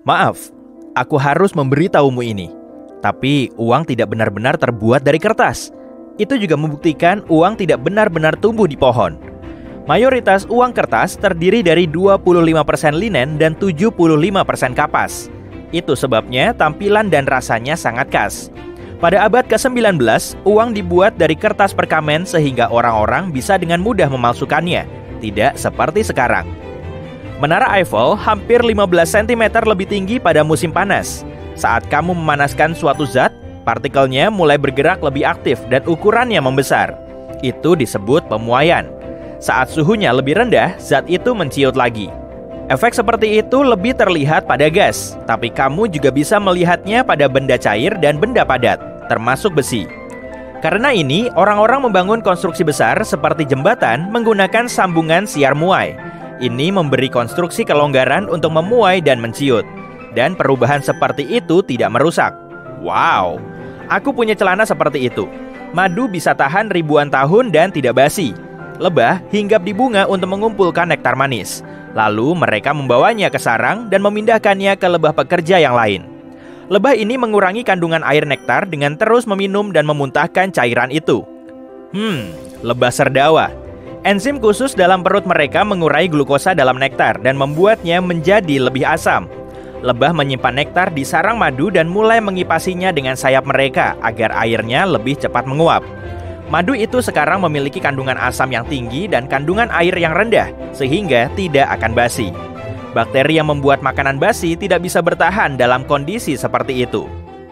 Maaf, aku harus memberitahumu ini. Tapi uang tidak benar-benar terbuat dari kertas. Itu juga membuktikan uang tidak benar-benar tumbuh di pohon. Mayoritas uang kertas terdiri dari 25% linen dan 75% kapas. Itu sebabnya tampilan dan rasanya sangat khas. Pada abad ke-19, uang dibuat dari kertas perkamen sehingga orang-orang bisa dengan mudah memalsukannya. Tidak seperti sekarang. Menara Eiffel hampir 15 cm lebih tinggi pada musim panas. Saat kamu memanaskan suatu zat, partikelnya mulai bergerak lebih aktif dan ukurannya membesar. Itu disebut pemuaian. Saat suhunya lebih rendah, zat itu menciut lagi. Efek seperti itu lebih terlihat pada gas, tapi kamu juga bisa melihatnya pada benda cair dan benda padat, termasuk besi. Karena ini, orang-orang membangun konstruksi besar seperti jembatan menggunakan sambungan siar muai. Ini memberi konstruksi kelonggaran untuk memuai dan menciut. Dan perubahan seperti itu tidak merusak. Wow, aku punya celana seperti itu. Madu bisa tahan ribuan tahun dan tidak basi. Lebah hinggap di bunga untuk mengumpulkan nektar manis. Lalu mereka membawanya ke sarang dan memindahkannya ke lebah pekerja yang lain. Lebah ini mengurangi kandungan air nektar dengan terus meminum dan memuntahkan cairan itu. Lebah serdawa. Enzim khusus dalam perut mereka mengurai glukosa dalam nektar dan membuatnya menjadi lebih asam. Lebah menyimpan nektar di sarang madu dan mulai mengipasinya dengan sayap mereka agar airnya lebih cepat menguap. Madu itu sekarang memiliki kandungan asam yang tinggi dan kandungan air yang rendah, sehingga tidak akan basi. Bakteri yang membuat makanan basi tidak bisa bertahan dalam kondisi seperti itu.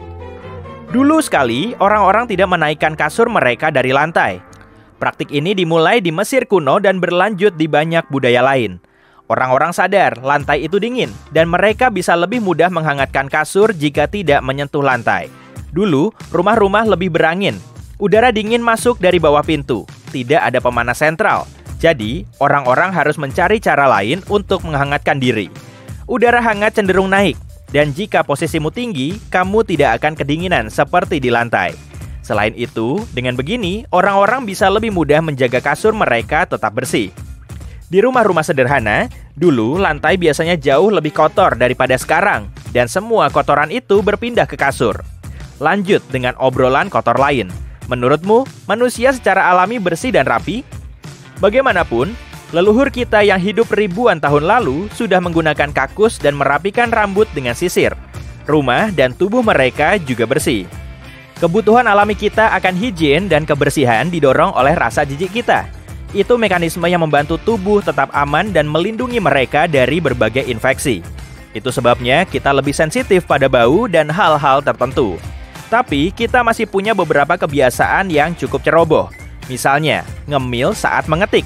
Dulu sekali, orang-orang tidak menaikkan kasur mereka dari lantai. Praktik ini dimulai di Mesir kuno dan berlanjut di banyak budaya lain. Orang-orang sadar lantai itu dingin, dan mereka bisa lebih mudah menghangatkan kasur jika tidak menyentuh lantai. Dulu, rumah-rumah lebih berangin. Udara dingin masuk dari bawah pintu. Tidak ada pemanas sentral. Jadi, orang-orang harus mencari cara lain untuk menghangatkan diri. Udara hangat cenderung naik. Dan jika posisimu tinggi, kamu tidak akan kedinginan seperti di lantai. Selain itu, dengan begini, orang-orang bisa lebih mudah menjaga kasur mereka tetap bersih. Di rumah-rumah sederhana, dulu lantai biasanya jauh lebih kotor daripada sekarang. Dan semua kotoran itu berpindah ke kasur. Lanjut dengan obrolan kotor lain. Menurutmu, manusia secara alami bersih dan rapi? Bagaimanapun, leluhur kita yang hidup ribuan tahun lalu sudah menggunakan kakus dan merapikan rambut dengan sisir. Rumah dan tubuh mereka juga bersih. Kebutuhan alami kita akan higien dan kebersihan didorong oleh rasa jijik kita. Itu mekanisme yang membantu tubuh tetap aman dan melindungi mereka dari berbagai infeksi. Itu sebabnya kita lebih sensitif pada bau dan hal-hal tertentu. Tapi kita masih punya beberapa kebiasaan yang cukup ceroboh. Misalnya, ngemil saat mengetik.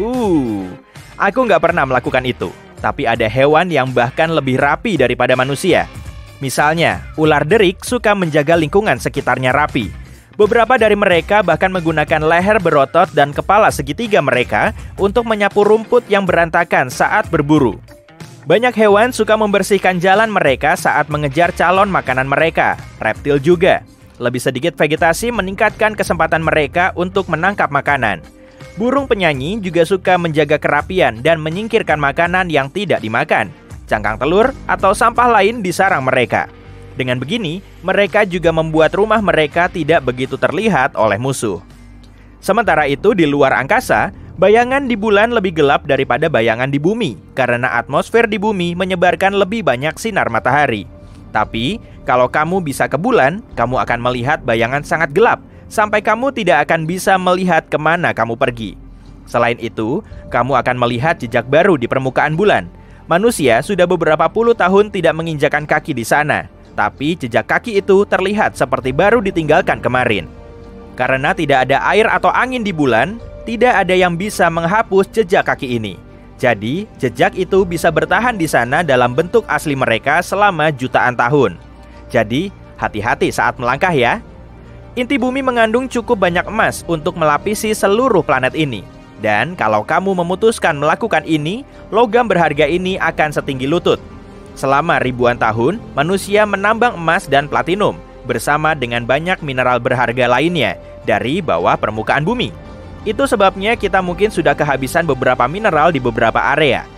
Aku nggak pernah melakukan itu. Tapi ada hewan yang bahkan lebih rapi daripada manusia. Misalnya, ular derik suka menjaga lingkungan sekitarnya rapi. Beberapa dari mereka bahkan menggunakan leher berotot dan kepala segitiga mereka untuk menyapu rumput yang berantakan saat berburu. Banyak hewan suka membersihkan jalan mereka saat mengejar calon makanan mereka. Reptil juga. Lebih sedikit vegetasi meningkatkan kesempatan mereka untuk menangkap makanan. Burung penyanyi juga suka menjaga kerapian dan menyingkirkan makanan yang tidak dimakan. Cangkang telur atau sampah lain di sarang mereka. Dengan begini, mereka juga membuat rumah mereka tidak begitu terlihat oleh musuh. Sementara itu di luar angkasa, bayangan di bulan lebih gelap daripada bayangan di bumi karena atmosfer di bumi menyebarkan lebih banyak sinar matahari. Tapi, kalau kamu bisa ke bulan, kamu akan melihat bayangan sangat gelap sampai kamu tidak akan bisa melihat kemana kamu pergi. Selain itu, kamu akan melihat jejak baru di permukaan bulan. Manusia sudah beberapa puluh tahun tidak menginjakan kaki di sana, tapi jejak kaki itu terlihat seperti baru ditinggalkan kemarin. Karena tidak ada air atau angin di bulan, tidak ada yang bisa menghapus jejak kaki ini. Jadi, jejak itu bisa bertahan di sana dalam bentuk asli mereka selama jutaan tahun. Jadi, hati-hati saat melangkah ya. Inti bumi mengandung cukup banyak emas untuk melapisi seluruh planet ini. Dan kalau kamu memutuskan melakukan ini, logam berharga ini akan setinggi lutut. Selama ribuan tahun, manusia menambang emas dan platinum bersama dengan banyak mineral berharga lainnya dari bawah permukaan bumi. Itu sebabnya kita mungkin sudah kehabisan beberapa mineral di beberapa area.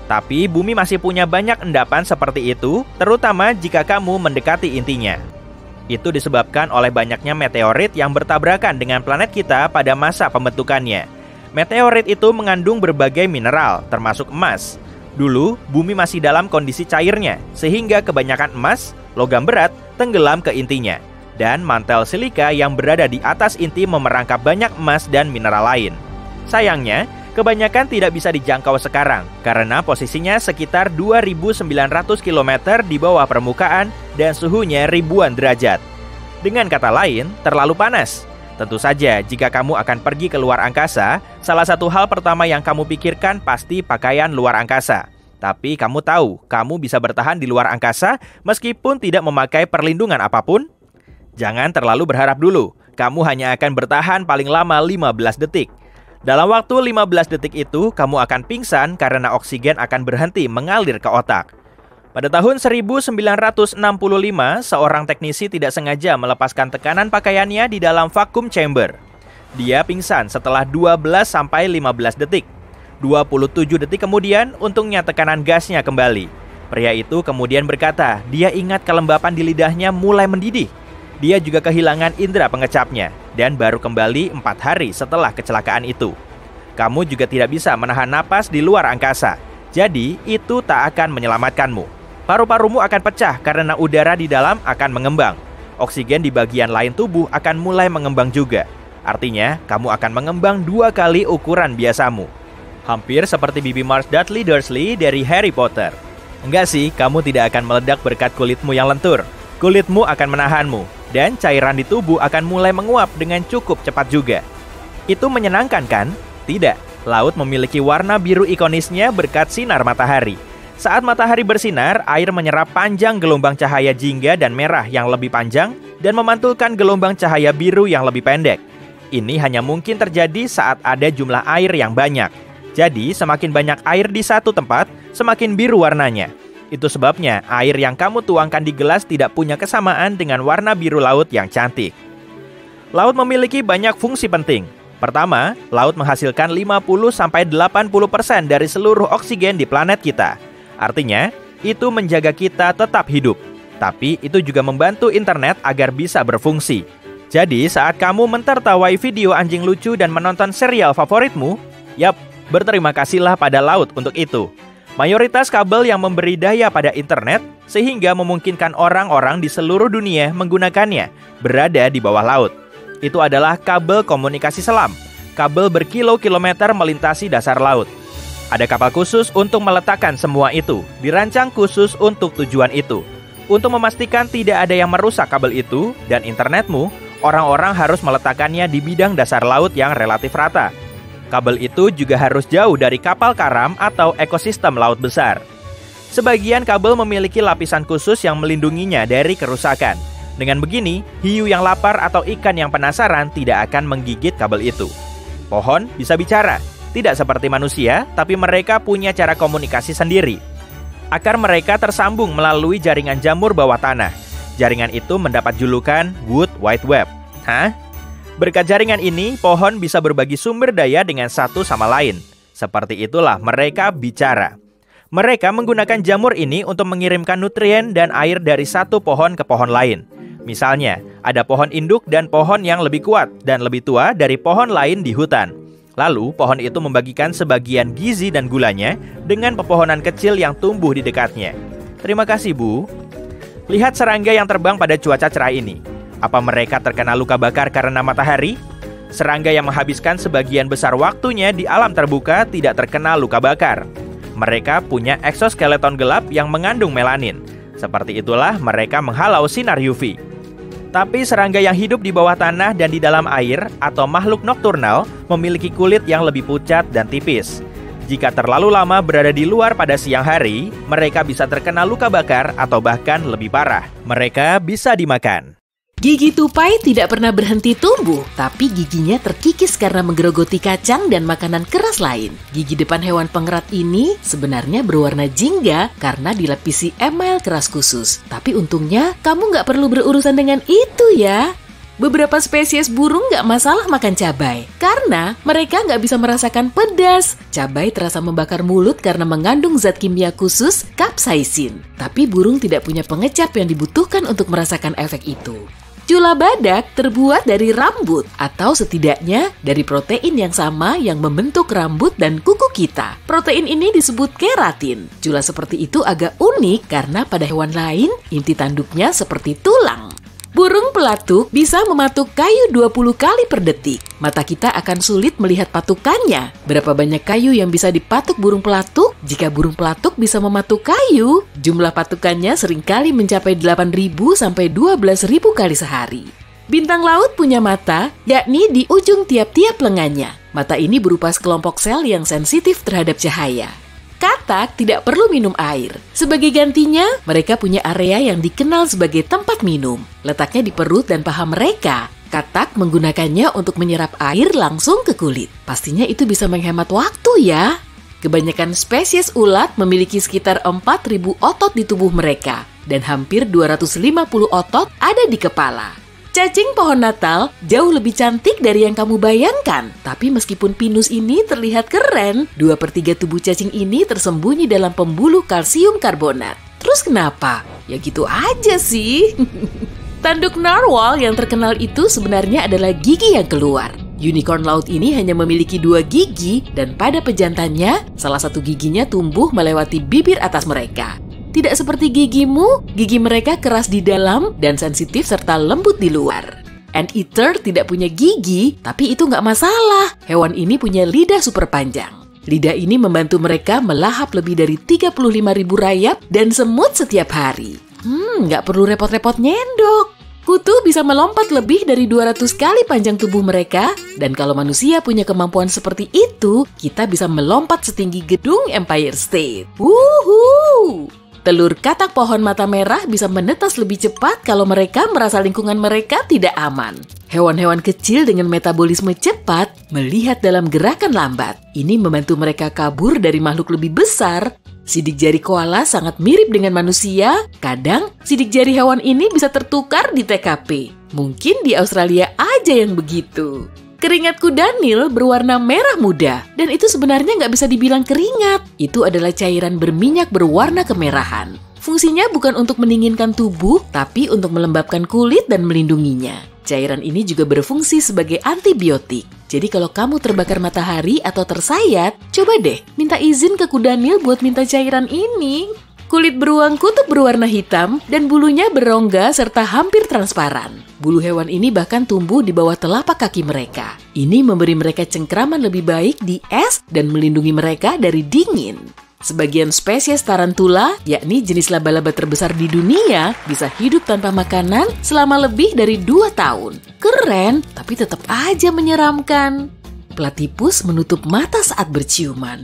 Tapi bumi masih punya banyak endapan seperti itu, terutama jika kamu mendekati intinya. Itu disebabkan oleh banyaknya meteorit yang bertabrakan dengan planet kita pada masa pembentukannya. Meteorit itu mengandung berbagai mineral, termasuk emas. Dulu, bumi masih dalam kondisi cairnya, sehingga kebanyakan emas, logam berat, tenggelam ke intinya. Dan mantel silika yang berada di atas inti memerangkap banyak emas dan mineral lain. Sayangnya, kebanyakan tidak bisa dijangkau sekarang, karena posisinya sekitar 2.900 km di bawah permukaan dan suhunya ribuan derajat. Dengan kata lain, terlalu panas. Tentu saja, jika kamu akan pergi ke luar angkasa, salah satu hal pertama yang kamu pikirkan pasti pakaian luar angkasa. Tapi kamu tahu, kamu bisa bertahan di luar angkasa meskipun tidak memakai perlindungan apapun? Jangan terlalu berharap dulu, kamu hanya akan bertahan paling lama 15 detik. Dalam waktu 15 detik itu, kamu akan pingsan karena oksigen akan berhenti mengalir ke otak. Pada tahun 1965, seorang teknisi tidak sengaja melepaskan tekanan pakaiannya di dalam vacuum chamber. Dia pingsan setelah 12-15 detik. 27 detik kemudian, untungnya tekanan gasnya kembali. Pria itu kemudian berkata, dia ingat kelembapan di lidahnya mulai mendidih. Dia juga kehilangan indera pengecapnya, dan baru kembali 4 hari setelah kecelakaan itu. Kamu juga tidak bisa menahan napas di luar angkasa, jadi itu tak akan menyelamatkanmu. Paru-parumu akan pecah karena udara di dalam akan mengembang. Oksigen di bagian lain tubuh akan mulai mengembang juga. Artinya, kamu akan mengembang 2 kali ukuran biasamu. Hampir seperti Bibi Marsh Dudley Dursley dari Harry Potter. Enggak sih, kamu tidak akan meledak berkat kulitmu yang lentur. Kulitmu akan menahanmu, dan cairan di tubuh akan mulai menguap dengan cukup cepat juga. Itu menyenangkan kan? Tidak. Laut memiliki warna biru ikonisnya berkat sinar matahari. Saat matahari bersinar, air menyerap panjang gelombang cahaya jingga dan merah yang lebih panjang dan memantulkan gelombang cahaya biru yang lebih pendek. Ini hanya mungkin terjadi saat ada jumlah air yang banyak. Jadi, semakin banyak air di satu tempat, semakin biru warnanya. Itu sebabnya air yang kamu tuangkan di gelas tidak punya kesamaan dengan warna biru laut yang cantik. Laut memiliki banyak fungsi penting. Pertama, laut menghasilkan 50-80% dari seluruh oksigen di planet kita. Artinya, itu menjaga kita tetap hidup. Tapi itu juga membantu internet agar bisa berfungsi. Jadi, saat kamu mentertawai video anjing lucu dan menonton serial favoritmu, yap, berterima kasihlah pada laut untuk itu. Mayoritas kabel yang memberi daya pada internet sehingga memungkinkan orang-orang di seluruh dunia menggunakannya berada di bawah laut. Itu adalah kabel komunikasi selam. Kabel berkilo-kilometer melintasi dasar laut. Ada kapal khusus untuk meletakkan semua itu, dirancang khusus untuk tujuan itu. Untuk memastikan tidak ada yang merusak kabel itu dan internetmu, orang-orang harus meletakkannya di bidang dasar laut yang relatif rata. Kabel itu juga harus jauh dari kapal karam atau ekosistem laut besar. Sebagian kabel memiliki lapisan khusus yang melindunginya dari kerusakan. Dengan begini, hiu yang lapar atau ikan yang penasaran tidak akan menggigit kabel itu. Pohon bisa bicara. Tidak seperti manusia, tapi mereka punya cara komunikasi sendiri. Akar mereka tersambung melalui jaringan jamur bawah tanah. Jaringan itu mendapat julukan Wood Wide Web. Hah? Berkat jaringan ini, pohon bisa berbagi sumber daya dengan satu sama lain. Seperti itulah mereka bicara. Mereka menggunakan jamur ini untuk mengirimkan nutrien dan air dari satu pohon ke pohon lain. Misalnya, ada pohon induk dan pohon yang lebih kuat dan lebih tua dari pohon lain di hutan. Lalu, pohon itu membagikan sebagian gizi dan gulanya dengan pepohonan kecil yang tumbuh di dekatnya. Terima kasih, Bu. Lihat serangga yang terbang pada cuaca cerah ini. Apa mereka terkena luka bakar karena matahari? Serangga yang menghabiskan sebagian besar waktunya di alam terbuka tidak terkena luka bakar. Mereka punya eksoskeleton gelap yang mengandung melanin. Seperti itulah mereka menghalau sinar UV. Tapi serangga yang hidup di bawah tanah dan di dalam air atau makhluk nokturnal memiliki kulit yang lebih pucat dan tipis. Jika terlalu lama berada di luar pada siang hari, mereka bisa terkena luka bakar atau bahkan lebih parah. Mereka bisa dimakan. Gigi tupai tidak pernah berhenti tumbuh, tapi giginya terkikis karena menggerogoti kacang dan makanan keras lain. Gigi depan hewan pengerat ini sebenarnya berwarna jingga karena dilapisi email keras khusus. Tapi untungnya kamu nggak perlu berurusan dengan itu ya. Beberapa spesies burung nggak masalah makan cabai karena mereka nggak bisa merasakan pedas. Cabai terasa membakar mulut karena mengandung zat kimia khusus, capsaicin. Tapi burung tidak punya pengecap yang dibutuhkan untuk merasakan efek itu. Jula badak terbuat dari rambut atau setidaknya dari protein yang sama yang membentuk rambut dan kuku kita. Protein ini disebut keratin. Jula seperti itu agak unik karena pada hewan lain inti tanduknya seperti tulang. Burung pelatuk bisa mematuk kayu 20 kali per detik. Mata kita akan sulit melihat patukannya. Berapa banyak kayu yang bisa dipatuk burung pelatuk? Jika burung pelatuk bisa mematuk kayu, jumlah patukannya seringkali mencapai 8.000 sampai 12.000 kali sehari. Bintang laut punya mata, yakni di ujung tiap-tiap lengannya. Mata ini berupa sekelompok sel yang sensitif terhadap cahaya. Katak tidak perlu minum air. Sebagai gantinya, mereka punya area yang dikenal sebagai tempat minum. Letaknya di perut dan paha mereka. Katak menggunakannya untuk menyerap air langsung ke kulit. Pastinya itu bisa menghemat waktu ya. Kebanyakan spesies ulat memiliki sekitar 4.000 otot di tubuh mereka. Dan hampir 250 otot ada di kepala. Cacing pohon Natal jauh lebih cantik dari yang kamu bayangkan. Tapi meskipun pinus ini terlihat keren, 2/3 tubuh cacing ini tersembunyi dalam pembuluh kalsium karbonat. Terus kenapa? Ya gitu aja sih. Tanduk narwhal yang terkenal itu sebenarnya adalah gigi yang keluar. Unicorn laut ini hanya memiliki 2 gigi dan pada pejantannya, salah satu giginya tumbuh melewati bibir atas mereka. Tidak seperti gigimu, gigi mereka keras di dalam dan sensitif serta lembut di luar. Anteater tidak punya gigi, tapi itu nggak masalah. Hewan ini punya lidah super panjang. Lidah ini membantu mereka melahap lebih dari 35.000 rayap dan semut setiap hari. Nggak perlu repot-repot nyendok. Kutu bisa melompat lebih dari 200 kali panjang tubuh mereka, dan kalau manusia punya kemampuan seperti itu, kita bisa melompat setinggi gedung Empire State. Wuhuu! Telur katak pohon mata merah bisa menetas lebih cepat kalau mereka merasa lingkungan mereka tidak aman. Hewan-hewan kecil dengan metabolisme cepat melihat dalam gerakan lambat. Ini membantu mereka kabur dari makhluk lebih besar. Sidik jari koala sangat mirip dengan manusia. Kadang, sidik jari hewan ini bisa tertukar di TKP. Mungkin di Australia aja yang begitu. Keringat kuda Nil berwarna merah muda, dan itu sebenarnya nggak bisa dibilang keringat. Itu adalah cairan berminyak berwarna kemerahan. Fungsinya bukan untuk mendinginkan tubuh, tapi untuk melembabkan kulit dan melindunginya. Cairan ini juga berfungsi sebagai antibiotik. Jadi kalau kamu terbakar matahari atau tersayat, coba deh minta izin ke kuda Nil buat minta cairan ini. Kulit beruang kutub berwarna hitam dan bulunya berongga serta hampir transparan. Bulu hewan ini bahkan tumbuh di bawah telapak kaki mereka. Ini memberi mereka cengkraman lebih baik di es dan melindungi mereka dari dingin. Sebagian spesies tarantula, yakni jenis laba-laba terbesar di dunia, bisa hidup tanpa makanan selama lebih dari 2 tahun. Keren, tapi tetap aja menyeramkan. Platypus menutup mata saat berciuman.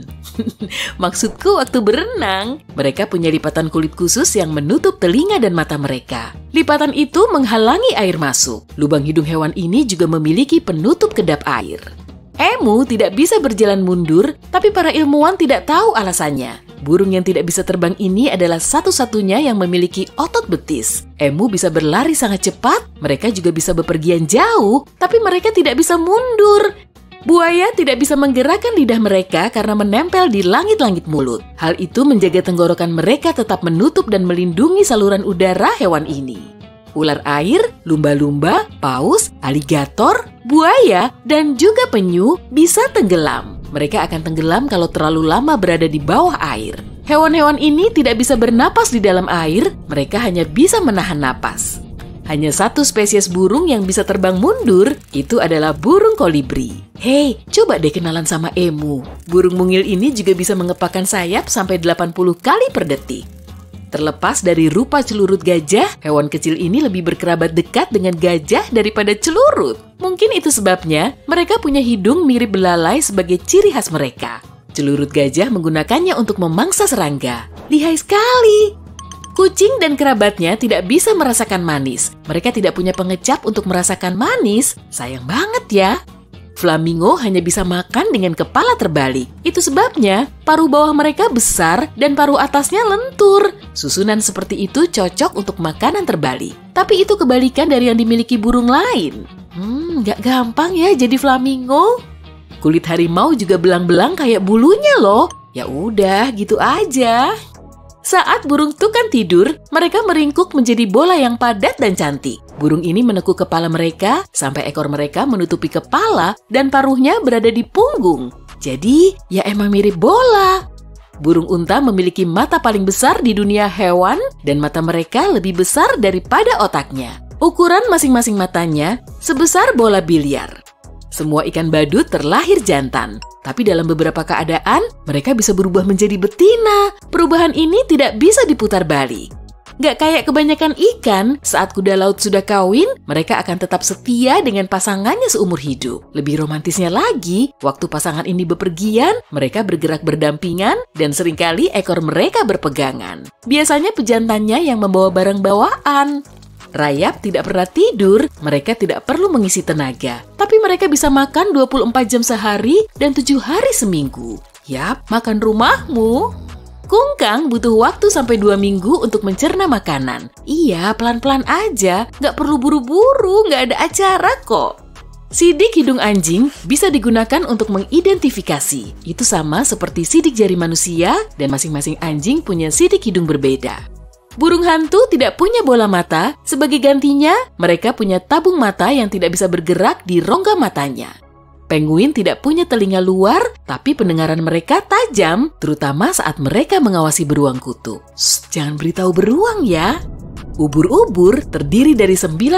Maksudku waktu berenang, mereka punya lipatan kulit khusus yang menutup telinga dan mata mereka. Lipatan itu menghalangi air masuk. Lubang hidung hewan ini juga memiliki penutup kedap air. Emu tidak bisa berjalan mundur, tapi para ilmuwan tidak tahu alasannya. Burung yang tidak bisa terbang ini adalah satu-satunya yang memiliki otot betis. Emu bisa berlari sangat cepat, mereka juga bisa bepergian jauh, tapi mereka tidak bisa mundur. Buaya tidak bisa menggerakkan lidah mereka karena menempel di langit-langit mulut. Hal itu menjaga tenggorokan mereka tetap menutup dan melindungi saluran udara hewan ini. Ular air, lumba-lumba, paus, aligator, buaya, dan juga penyu bisa tenggelam. Mereka akan tenggelam kalau terlalu lama berada di bawah air. Hewan-hewan ini tidak bisa bernapas di dalam air, mereka hanya bisa menahan napas. Hanya satu spesies burung yang bisa terbang mundur, itu adalah burung kolibri. Hei, coba deh kenalan sama emu. Burung mungil ini juga bisa mengepakkan sayap sampai 80 kali per detik. Terlepas dari rupa celurut gajah, hewan kecil ini lebih berkerabat dekat dengan gajah daripada celurut. Mungkin itu sebabnya mereka punya hidung mirip belalai sebagai ciri khas mereka. Celurut gajah menggunakannya untuk memangsa serangga. Lihai sekali! Kucing dan kerabatnya tidak bisa merasakan manis. Mereka tidak punya pengecap untuk merasakan manis. Sayang banget ya. Flamingo hanya bisa makan dengan kepala terbalik. Itu sebabnya paruh bawah mereka besar dan paruh atasnya lentur. Susunan seperti itu cocok untuk makanan terbalik. Tapi itu kebalikan dari yang dimiliki burung lain. Gak gampang ya jadi flamingo. Kulit harimau juga belang-belang kayak bulunya loh. Ya udah, gitu aja. Saat burung tukan tidur, mereka meringkuk menjadi bola yang padat dan cantik. Burung ini menekuk kepala mereka sampai ekor mereka menutupi kepala dan paruhnya berada di punggung. Jadi, ya emang mirip bola. Burung unta memiliki mata paling besar di dunia hewan dan mata mereka lebih besar daripada otaknya. Ukuran masing-masing matanya sebesar bola biliar. Semua ikan badut terlahir jantan, tapi dalam beberapa keadaan mereka bisa berubah menjadi betina. Perubahan ini tidak bisa diputar balik. Gak kayak kebanyakan ikan, saat kuda laut sudah kawin, mereka akan tetap setia dengan pasangannya seumur hidup. Lebih romantisnya lagi, waktu pasangan ini bepergian, mereka bergerak berdampingan dan seringkali ekor mereka berpegangan. Biasanya pejantannya yang membawa barang bawaan. Rayap tidak pernah tidur, mereka tidak perlu mengisi tenaga. Tapi mereka bisa makan 24 jam sehari dan 7 hari seminggu. Yap, makan rumahmu. Kungkang butuh waktu sampai 2 minggu untuk mencerna makanan. Iya, pelan-pelan aja, nggak perlu buru-buru, nggak ada acara kok. Sidik hidung anjing bisa digunakan untuk mengidentifikasi. Itu sama seperti sidik jari manusia dan masing-masing anjing punya sidik hidung berbeda. Burung hantu tidak punya bola mata, sebagai gantinya mereka punya tabung mata yang tidak bisa bergerak di rongga matanya. Penguin tidak punya telinga luar, tapi pendengaran mereka tajam, terutama saat mereka mengawasi beruang kutub. Jangan beritahu beruang ya. Ubur-ubur terdiri dari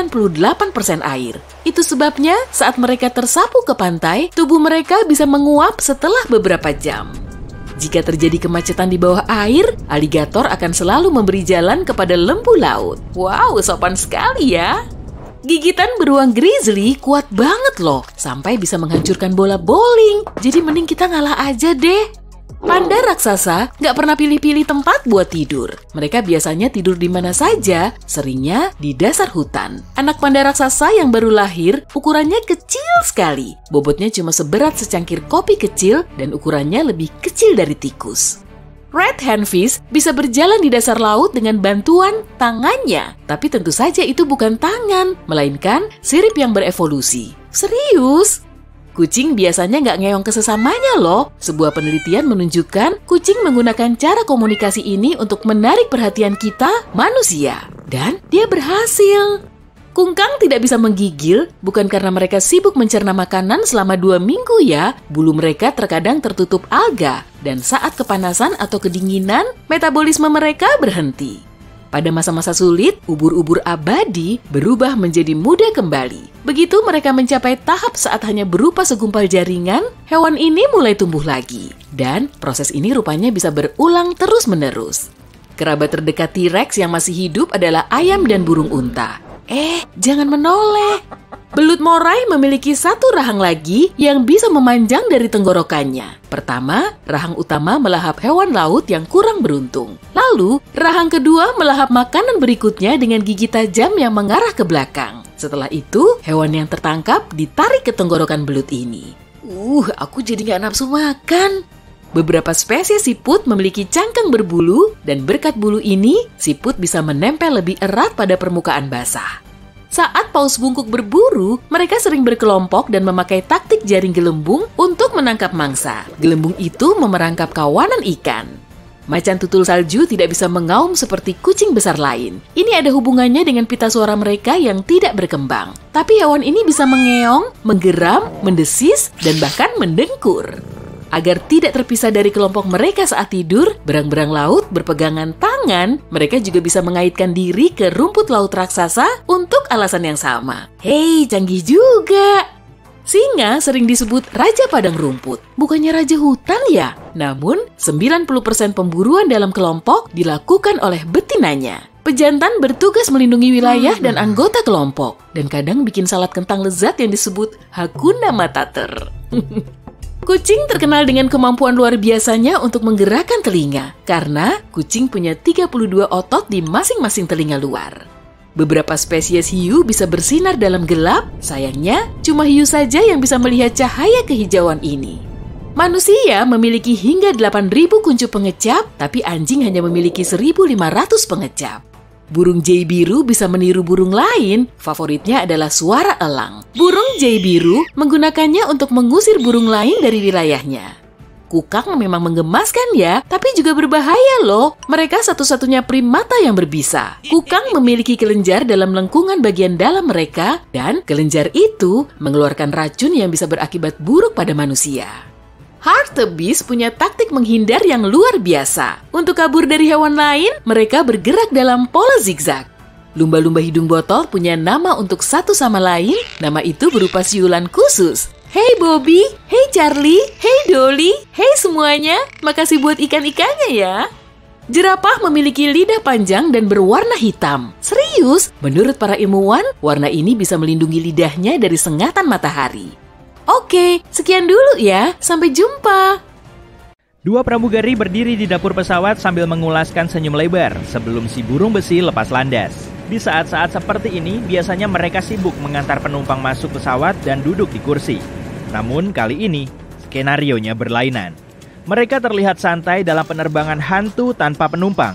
98% air. Itu sebabnya saat mereka tersapu ke pantai, tubuh mereka bisa menguap setelah beberapa jam. Jika terjadi kemacetan di bawah air, aligator akan selalu memberi jalan kepada lembu laut. Wow, sopan sekali ya. Gigitan beruang grizzly kuat banget loh, sampai bisa menghancurkan bola bowling. Jadi mending kita ngalah aja deh. Panda raksasa nggak pernah pilih-pilih tempat buat tidur. Mereka biasanya tidur di mana saja, seringnya di dasar hutan. Anak panda raksasa yang baru lahir, ukurannya kecil sekali. Bobotnya cuma seberat secangkir kopi kecil dan ukurannya lebih kecil dari tikus. Red handfish bisa berjalan di dasar laut dengan bantuan tangannya. Tapi tentu saja itu bukan tangan, melainkan sirip yang berevolusi. Serius? Kucing biasanya nggak ngeong ke sesamanya loh. Sebuah penelitian menunjukkan kucing menggunakan cara komunikasi ini untuk menarik perhatian kita, manusia. Dan dia berhasil. Kungkang tidak bisa menggigil, bukan karena mereka sibuk mencerna makanan selama 2 minggu ya. Bulu mereka terkadang tertutup alga. Dan saat kepanasan atau kedinginan, metabolisme mereka berhenti. Pada masa-masa sulit, ubur-ubur abadi berubah menjadi muda kembali. Begitu mereka mencapai tahap saat hanya berupa segumpal jaringan, hewan ini mulai tumbuh lagi. Dan proses ini rupanya bisa berulang terus-menerus. Kerabat terdekat T-Rex yang masih hidup adalah ayam dan burung unta. Jangan menoleh. Belut morai memiliki satu rahang lagi yang bisa memanjang dari tenggorokannya. Pertama, rahang utama melahap hewan laut yang kurang beruntung. Lalu, rahang kedua melahap makanan berikutnya dengan gigi tajam yang mengarah ke belakang. Setelah itu, hewan yang tertangkap ditarik ke tenggorokan belut ini. Aku jadi gak nafsu makan. Beberapa spesies siput memiliki cangkang berbulu, dan berkat bulu ini, siput bisa menempel lebih erat pada permukaan basah. Saat paus bungkuk berburu, mereka sering berkelompok dan memakai taktik jaring gelembung untuk menangkap mangsa. Gelembung itu memerangkap kawanan ikan. Macan tutul salju tidak bisa mengaum seperti kucing besar lain. Ini ada hubungannya dengan pita suara mereka yang tidak berkembang. Tapi hewan ini bisa mengeong, menggeram, mendesis, dan bahkan mendengkur. Agar tidak terpisah dari kelompok mereka saat tidur, berang-berang laut berpegangan tangan, mereka juga bisa mengaitkan diri ke rumput laut raksasa untuk alasan yang sama. Canggih juga! Singa sering disebut Raja Padang Rumput. Bukannya Raja Hutan ya? Namun, 90% pemburuan dalam kelompok dilakukan oleh betinanya. Pejantan bertugas melindungi wilayah dan anggota kelompok. Dan kadang bikin salad kentang lezat yang disebut Hakuna Matata. Kucing terkenal dengan kemampuan luar biasanya untuk menggerakkan telinga, karena kucing punya 32 otot di masing-masing telinga luar. Beberapa spesies hiu bisa bersinar dalam gelap, sayangnya cuma hiu saja yang bisa melihat cahaya kehijauan ini. Manusia memiliki hingga 8.000 kuncup pengecap, tapi anjing hanya memiliki 1.500 pengecap. Burung jay biru bisa meniru burung lain, favoritnya adalah suara elang. Burung jay biru menggunakannya untuk mengusir burung lain dari wilayahnya. Kukang memang menggemaskan ya, tapi juga berbahaya loh. Mereka satu-satunya primata yang berbisa. Kukang memiliki kelenjar dalam lengkungan bagian dalam mereka, dan kelenjar itu mengeluarkan racun yang bisa berakibat buruk pada manusia. Hartebeest punya taktik menghindar yang luar biasa. Untuk kabur dari hewan lain, mereka bergerak dalam pola zigzag. Lumba-lumba hidung botol punya nama untuk satu sama lain, nama itu berupa siulan khusus. Hey Bobby, hey Charlie, hey Dolly, hey semuanya, makasih buat ikan-ikannya ya. Jerapah memiliki lidah panjang dan berwarna hitam. Serius, menurut para ilmuwan, warna ini bisa melindungi lidahnya dari sengatan matahari. Oke, sekian dulu ya, sampai jumpa. Dua pramugari berdiri di dapur pesawat sambil mengulaskan senyum lebar sebelum si burung besi lepas landas. Di saat-saat seperti ini, biasanya mereka sibuk mengantar penumpang masuk pesawat dan duduk di kursi. Namun kali ini, skenarionya berlainan. Mereka terlihat santai dalam penerbangan hantu tanpa penumpang.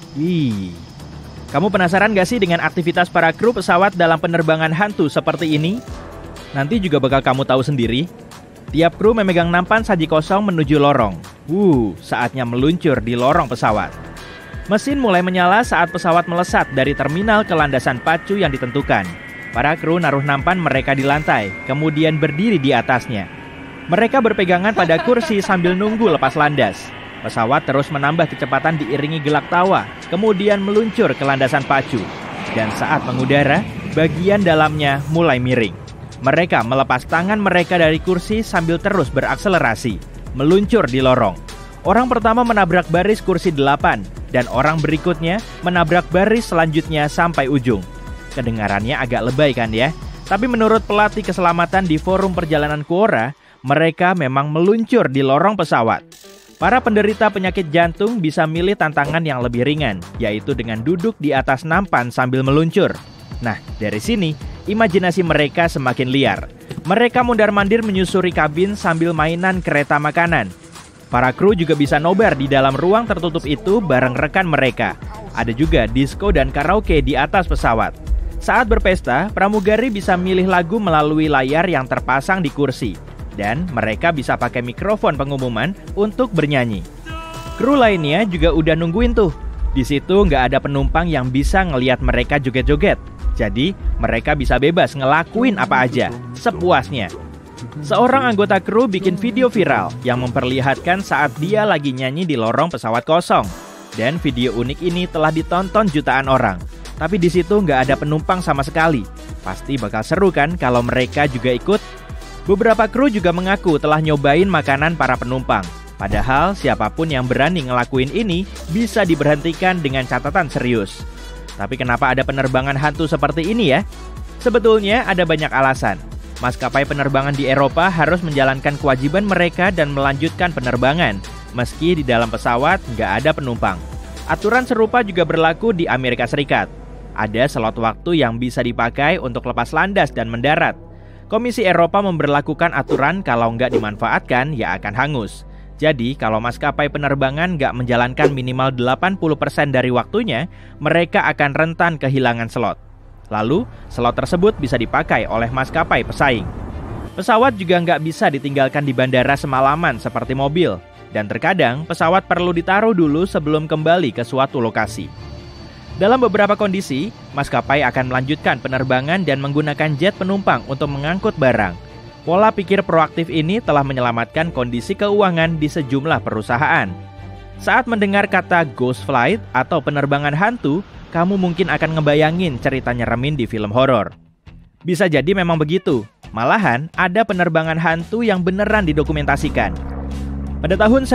Kamu penasaran gak sih dengan aktivitas para kru pesawat dalam penerbangan hantu seperti ini? Nanti juga bakal kamu tahu sendiri. Tiap kru memegang nampan saji kosong menuju lorong. Saatnya meluncur di lorong pesawat. Mesin mulai menyala saat pesawat melesat dari terminal ke landasan pacu yang ditentukan. Para kru naruh nampan mereka di lantai, kemudian berdiri di atasnya. Mereka berpegangan pada kursi sambil nunggu lepas landas. Pesawat terus menambah kecepatan diiringi gelak tawa, kemudian meluncur ke landasan pacu. Dan saat mengudara, bagian dalamnya mulai miring. Mereka melepas tangan mereka dari kursi sambil terus berakselerasi, meluncur di lorong. Orang pertama menabrak baris kursi 8, dan orang berikutnya menabrak baris selanjutnya sampai ujung. Kedengarannya agak lebay kan ya? Tapi menurut pelatih keselamatan di forum perjalanan Quora, mereka memang meluncur di lorong pesawat. Para penderita penyakit jantung bisa milih tantangan yang lebih ringan, yaitu dengan duduk di atas nampan sambil meluncur. Nah, dari sini, imajinasi mereka semakin liar. Mereka mondar-mandir menyusuri kabin sambil mainan kereta makanan. Para kru juga bisa nobar di dalam ruang tertutup itu bareng rekan mereka. Ada juga disco dan karaoke di atas pesawat. Saat berpesta, pramugari bisa milih lagu melalui layar yang terpasang di kursi. Dan mereka bisa pakai mikrofon pengumuman untuk bernyanyi. Kru lainnya juga udah nungguin tuh. Di situ nggak ada penumpang yang bisa ngelihat mereka joget-joget. Jadi, mereka bisa bebas ngelakuin apa aja, sepuasnya. Seorang anggota kru bikin video viral yang memperlihatkan saat dia lagi nyanyi di lorong pesawat kosong. Dan video unik ini telah ditonton jutaan orang. Tapi di situ nggak ada penumpang sama sekali. Pasti bakal seru kan kalau mereka juga ikut? Beberapa kru juga mengaku telah nyobain makanan para penumpang. Padahal siapapun yang berani ngelakuin ini bisa diberhentikan dengan catatan serius. Tapi kenapa ada penerbangan hantu seperti ini ya? Sebetulnya ada banyak alasan. Maskapai penerbangan di Eropa harus menjalankan kewajiban mereka dan melanjutkan penerbangan, meski di dalam pesawat nggak ada penumpang. Aturan serupa juga berlaku di Amerika Serikat. Ada slot waktu yang bisa dipakai untuk lepas landas dan mendarat. Komisi Eropa memberlakukan aturan kalau nggak dimanfaatkan, ya akan hangus. Jadi, kalau maskapai penerbangan nggak menjalankan minimal 80% dari waktunya, mereka akan rentan kehilangan slot. Lalu, slot tersebut bisa dipakai oleh maskapai pesaing. Pesawat juga nggak bisa ditinggalkan di bandara semalaman seperti mobil. Dan terkadang, pesawat perlu ditaruh dulu sebelum kembali ke suatu lokasi. Dalam beberapa kondisi, maskapai akan melanjutkan penerbangan dan menggunakan jet penumpang untuk mengangkut barang. Pola pikir proaktif ini telah menyelamatkan kondisi keuangan di sejumlah perusahaan. Saat mendengar kata ghost flight atau penerbangan hantu, kamu mungkin akan ngebayangin cerita nyeremin di film horor. Bisa jadi memang begitu. Malahan, ada penerbangan hantu yang beneran didokumentasikan. Pada tahun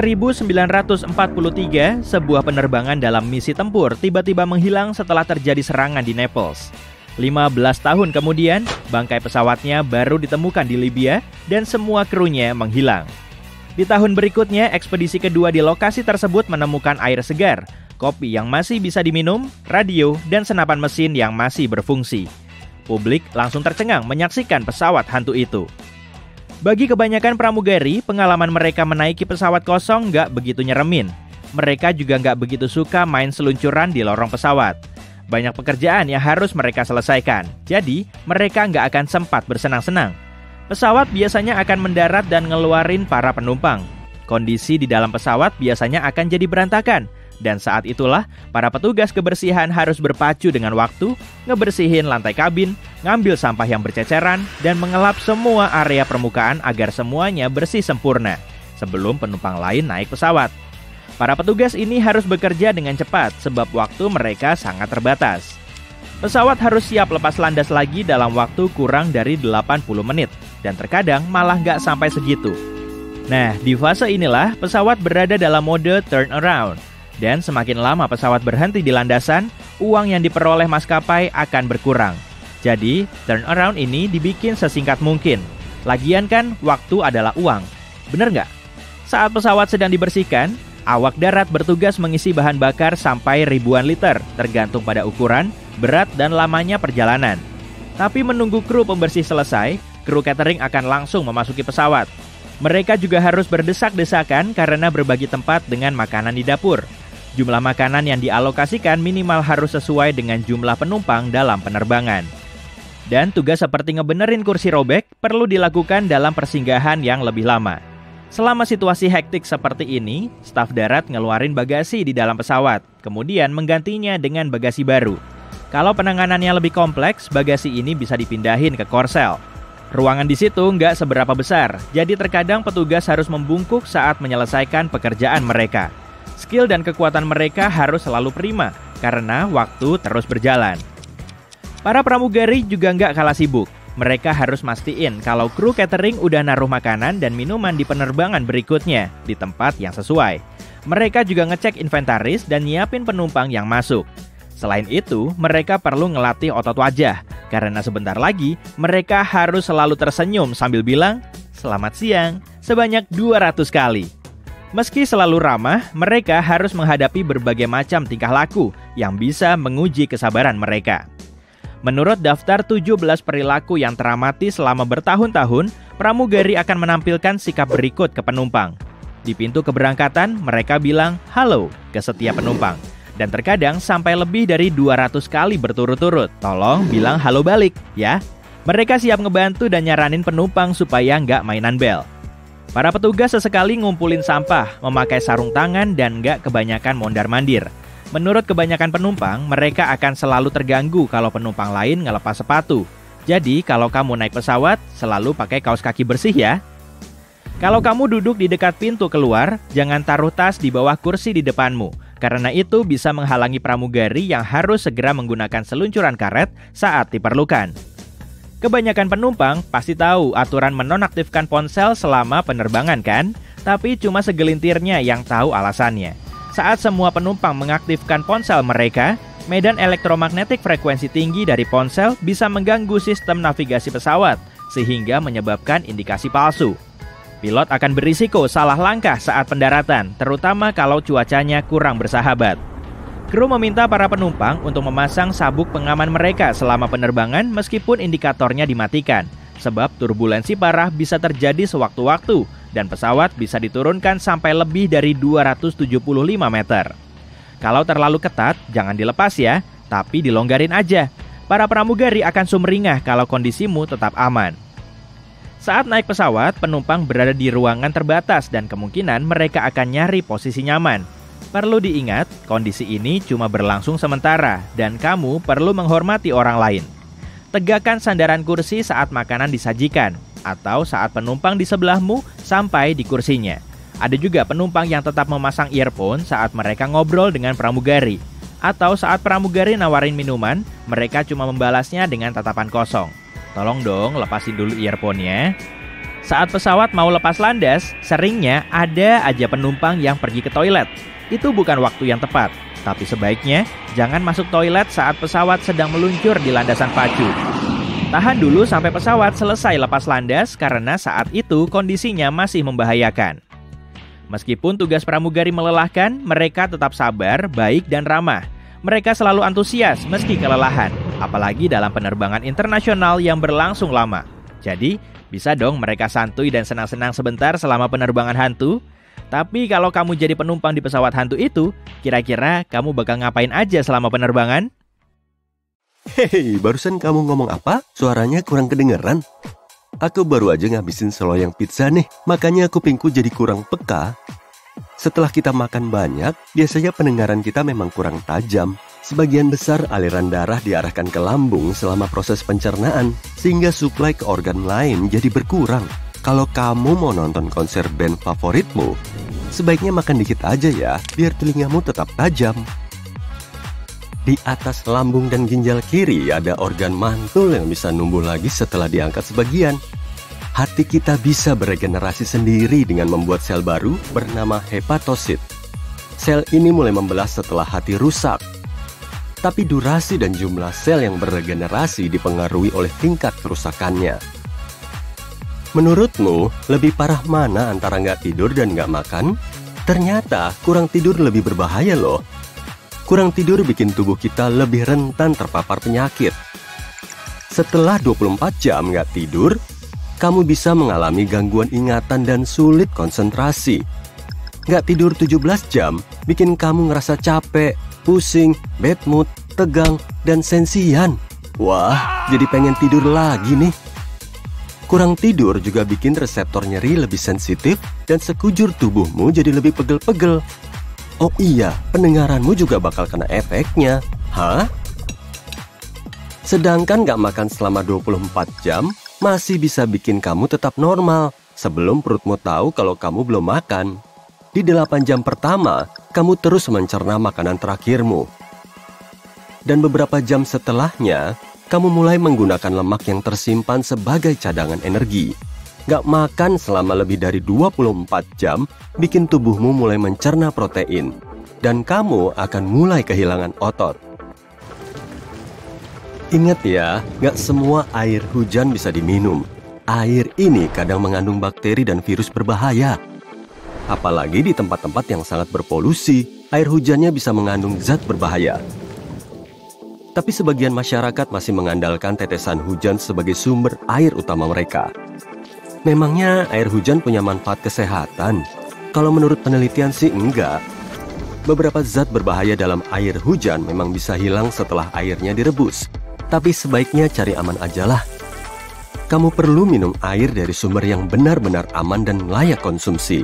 1943, sebuah penerbangan dalam misi tempur tiba-tiba menghilang setelah terjadi serangan di Naples. 15 tahun kemudian, bangkai pesawatnya baru ditemukan di Libya dan semua krunya menghilang. Di tahun berikutnya, ekspedisi kedua di lokasi tersebut menemukan air segar, kopi yang masih bisa diminum, radio, dan senapan mesin yang masih berfungsi. Publik langsung tercengang menyaksikan pesawat hantu itu. Bagi kebanyakan pramugari, pengalaman mereka menaiki pesawat kosong nggak begitu nyeremin. Mereka juga nggak begitu suka main seluncuran di lorong pesawat. Banyak pekerjaan yang harus mereka selesaikan, jadi mereka nggak akan sempat bersenang-senang. Pesawat biasanya akan mendarat dan ngeluarin para penumpang. Kondisi di dalam pesawat biasanya akan jadi berantakan. Dan saat itulah, para petugas kebersihan harus berpacu dengan waktu, ngebersihin lantai kabin, ngambil sampah yang berceceran, dan mengelap semua area permukaan agar semuanya bersih sempurna, sebelum penumpang lain naik pesawat. Para petugas ini harus bekerja dengan cepat, sebab waktu mereka sangat terbatas. Pesawat harus siap lepas landas lagi dalam waktu kurang dari 80 menit, dan terkadang malah nggak sampai segitu. Nah, di fase inilah, pesawat berada dalam mode turnaround. Dan semakin lama pesawat berhenti di landasan, uang yang diperoleh maskapai akan berkurang. Jadi, turnaround ini dibikin sesingkat mungkin. Lagian kan, waktu adalah uang. Bener nggak? Saat pesawat sedang dibersihkan, awak darat bertugas mengisi bahan bakar sampai ribuan liter, tergantung pada ukuran, berat, dan lamanya perjalanan. Tapi menunggu kru pembersih selesai, kru catering akan langsung memasuki pesawat. Mereka juga harus berdesak-desakan karena berbagi tempat dengan makanan di dapur. Jumlah makanan yang dialokasikan minimal harus sesuai dengan jumlah penumpang dalam penerbangan. Dan tugas seperti ngebenerin kursi robek perlu dilakukan dalam persinggahan yang lebih lama. Selama situasi hektik seperti ini, staf darat ngeluarin bagasi di dalam pesawat, kemudian menggantinya dengan bagasi baru. Kalau penanganannya lebih kompleks, bagasi ini bisa dipindahin ke korsel. Ruangan di situ nggak seberapa besar, jadi terkadang petugas harus membungkuk saat menyelesaikan pekerjaan mereka. Skill dan kekuatan mereka harus selalu prima, karena waktu terus berjalan. Para pramugari juga nggak kalah sibuk. Mereka harus mastiin kalau kru catering udah naruh makanan dan minuman di penerbangan berikutnya, di tempat yang sesuai. Mereka juga ngecek inventaris dan nyiapin penumpang yang masuk. Selain itu, mereka perlu ngelatih otot wajah, karena sebentar lagi mereka harus selalu tersenyum sambil bilang, "Selamat siang," sebanyak 200 kali. Meski selalu ramah, mereka harus menghadapi berbagai macam tingkah laku yang bisa menguji kesabaran mereka. Menurut daftar 17 perilaku yang teramati selama bertahun-tahun, pramugari akan menampilkan sikap berikut ke penumpang. Di pintu keberangkatan, mereka bilang halo ke setiap penumpang. Dan terkadang sampai lebih dari 200 kali berturut-turut. Tolong bilang halo balik, ya. Mereka siap ngebantu dan nyaranin penumpang supaya nggak mainan bel. Para petugas sesekali ngumpulin sampah, memakai sarung tangan, dan nggak kebanyakan mondar-mandir. Menurut kebanyakan penumpang, mereka akan selalu terganggu kalau penumpang lain ngelepas sepatu. Jadi, kalau kamu naik pesawat, selalu pakai kaos kaki bersih ya. Kalau kamu duduk di dekat pintu keluar, jangan taruh tas di bawah kursi di depanmu, karena itu bisa menghalangi pramugari yang harus segera menggunakan seluncuran karet saat diperlukan. Kebanyakan penumpang pasti tahu aturan menonaktifkan ponsel selama penerbangan kan? Tapi cuma segelintirnya yang tahu alasannya. Saat semua penumpang mengaktifkan ponsel mereka, medan elektromagnetik frekuensi tinggi dari ponsel bisa mengganggu sistem navigasi pesawat, sehingga menyebabkan indikasi palsu. Pilot akan berisiko salah langkah saat pendaratan, terutama kalau cuacanya kurang bersahabat. Kru meminta para penumpang untuk memasang sabuk pengaman mereka selama penerbangan meskipun indikatornya dimatikan, sebab turbulensi parah bisa terjadi sewaktu-waktu dan pesawat bisa diturunkan sampai lebih dari 275 meter. Kalau terlalu ketat, jangan dilepas ya, tapi dilonggarin aja. Para pramugari akan sumringah kalau kondisimu tetap aman. Saat naik pesawat, penumpang berada di ruangan terbatas dan kemungkinan mereka akan nyari posisi nyaman. Perlu diingat, kondisi ini cuma berlangsung sementara dan kamu perlu menghormati orang lain. Tegakkan sandaran kursi saat makanan disajikan atau saat penumpang di sebelahmu sampai di kursinya. Ada juga penumpang yang tetap memasang earphone saat mereka ngobrol dengan pramugari. Atau saat pramugari nawarin minuman, mereka cuma membalasnya dengan tatapan kosong. Tolong dong lepasin dulu earphone-nya. Saat pesawat mau lepas landas, seringnya ada aja penumpang yang pergi ke toilet. Itu bukan waktu yang tepat, tapi sebaiknya jangan masuk toilet saat pesawat sedang meluncur di landasan pacu. Tahan dulu sampai pesawat selesai lepas landas karena saat itu kondisinya masih membahayakan. Meskipun tugas pramugari melelahkan, mereka tetap sabar, baik, dan ramah. Mereka selalu antusias meski kelelahan, apalagi dalam penerbangan internasional yang berlangsung lama. Jadi, bisa dong mereka santuy dan senang-senang sebentar selama penerbangan hantu. Tapi kalau kamu jadi penumpang di pesawat hantu itu, kira-kira kamu bakal ngapain aja selama penerbangan? Hei, barusan kamu ngomong apa? Suaranya kurang kedengeran. Aku baru aja ngabisin seloyang pizza nih, makanya kupingku jadi kurang peka. Setelah kita makan banyak, biasanya pendengaran kita memang kurang tajam. Sebagian besar aliran darah diarahkan ke lambung selama proses pencernaan, sehingga suplai ke organ lain jadi berkurang. Kalau kamu mau nonton konser band favoritmu, sebaiknya makan dikit aja ya, biar telingamu tetap tajam. Di atas lambung dan ginjal kiri ada organ mantul yang bisa numbuh lagi setelah diangkat sebagian. Hati kita bisa beregenerasi sendiri dengan membuat sel baru bernama hepatosit. Sel ini mulai membelah setelah hati rusak. Tapi durasi dan jumlah sel yang beregenerasi dipengaruhi oleh tingkat kerusakannya. Menurutmu, lebih parah mana antara nggak tidur dan nggak makan? Ternyata kurang tidur lebih berbahaya loh. Kurang tidur bikin tubuh kita lebih rentan terpapar penyakit. Setelah 24 jam nggak tidur, kamu bisa mengalami gangguan ingatan dan sulit konsentrasi. Nggak tidur 17 jam bikin kamu ngerasa capek, pusing, bad mood, tegang, dan sensian. Wah, jadi pengen tidur lagi nih. Kurang tidur juga bikin reseptor nyeri lebih sensitif dan sekujur tubuhmu jadi lebih pegel-pegel. Oh iya, pendengaranmu juga bakal kena efeknya. Hah? Sedangkan nggak makan selama 24 jam masih bisa bikin kamu tetap normal sebelum perutmu tahu kalau kamu belum makan. Di 8 jam pertama, kamu terus mencerna makanan terakhirmu. Dan beberapa jam setelahnya, kamu mulai menggunakan lemak yang tersimpan sebagai cadangan energi. Nggak makan selama lebih dari 24 jam, bikin tubuhmu mulai mencerna protein. Dan kamu akan mulai kehilangan otot. Ingat ya, nggak semua air hujan bisa diminum. Air ini kadang mengandung bakteri dan virus berbahaya. Apalagi di tempat-tempat yang sangat berpolusi, air hujannya bisa mengandung zat berbahaya. Tapi sebagian masyarakat masih mengandalkan tetesan hujan sebagai sumber air utama mereka. Memangnya air hujan punya manfaat kesehatan? Kalau menurut penelitian sih enggak. Beberapa zat berbahaya dalam air hujan memang bisa hilang setelah airnya direbus. Tapi sebaiknya cari aman aja lah. Kamu perlu minum air dari sumber yang benar-benar aman dan layak konsumsi.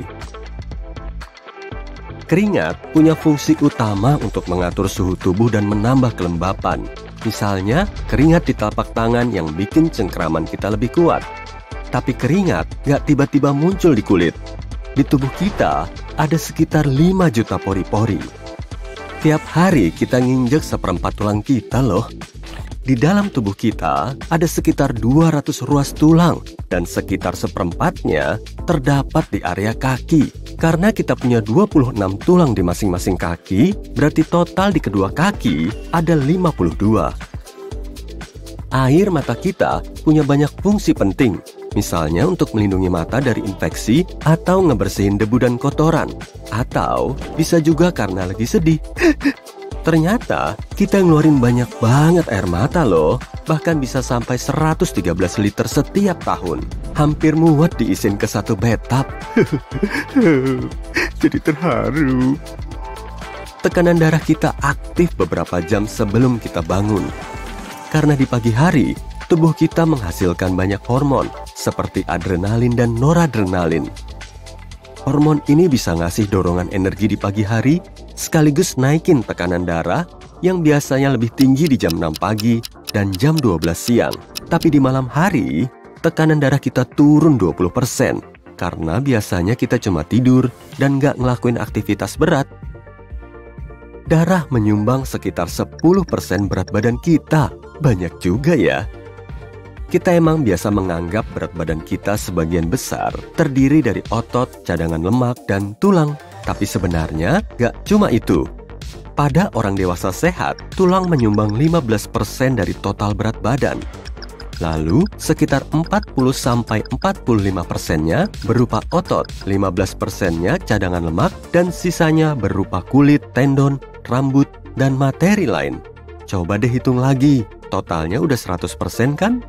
Keringat punya fungsi utama untuk mengatur suhu tubuh dan menambah kelembapan. Misalnya, keringat di telapak tangan yang bikin cengkraman kita lebih kuat. Tapi keringat nggak tiba-tiba muncul di kulit. Di tubuh kita ada sekitar 5 juta pori-pori. Tiap hari kita nginjek 1/4 tulang kita loh. Di dalam tubuh kita ada sekitar 200 ruas tulang dan sekitar 1/4-nya terdapat di area kaki. Karena kita punya 26 tulang di masing-masing kaki, berarti total di kedua kaki ada 52. Air mata kita punya banyak fungsi penting, misalnya untuk melindungi mata dari infeksi atau ngebersihin debu dan kotoran, atau bisa juga karena lagi sedih. Ternyata kita ngeluarin banyak banget air mata loh, bahkan bisa sampai 113 liter setiap tahun. Hampir muat diisiin ke satu bathtub. Jadi terharu. Tekanan darah kita aktif beberapa jam sebelum kita bangun. Karena di pagi hari, tubuh kita menghasilkan banyak hormon seperti adrenalin dan noradrenalin. Hormon ini bisa ngasih dorongan energi di pagi hari, sekaligus naikin tekanan darah yang biasanya lebih tinggi di jam 6 pagi dan jam 12 siang. Tapi di malam hari, tekanan darah kita turun 20% karena biasanya kita cuma tidur dan nggak ngelakuin aktivitas berat. Darah menyumbang sekitar 10% berat badan kita. Banyak juga ya. Kita emang biasa menganggap berat badan kita sebagian besar terdiri dari otot, cadangan lemak, dan tulang. Tapi sebenarnya gak cuma itu. Pada orang dewasa sehat, tulang menyumbang 15% dari total berat badan. Lalu, sekitar 40-45%-nya berupa otot, 15%-nya cadangan lemak, dan sisanya berupa kulit, tendon, rambut, dan materi lain. Coba deh hitung lagi, totalnya udah 100% kan?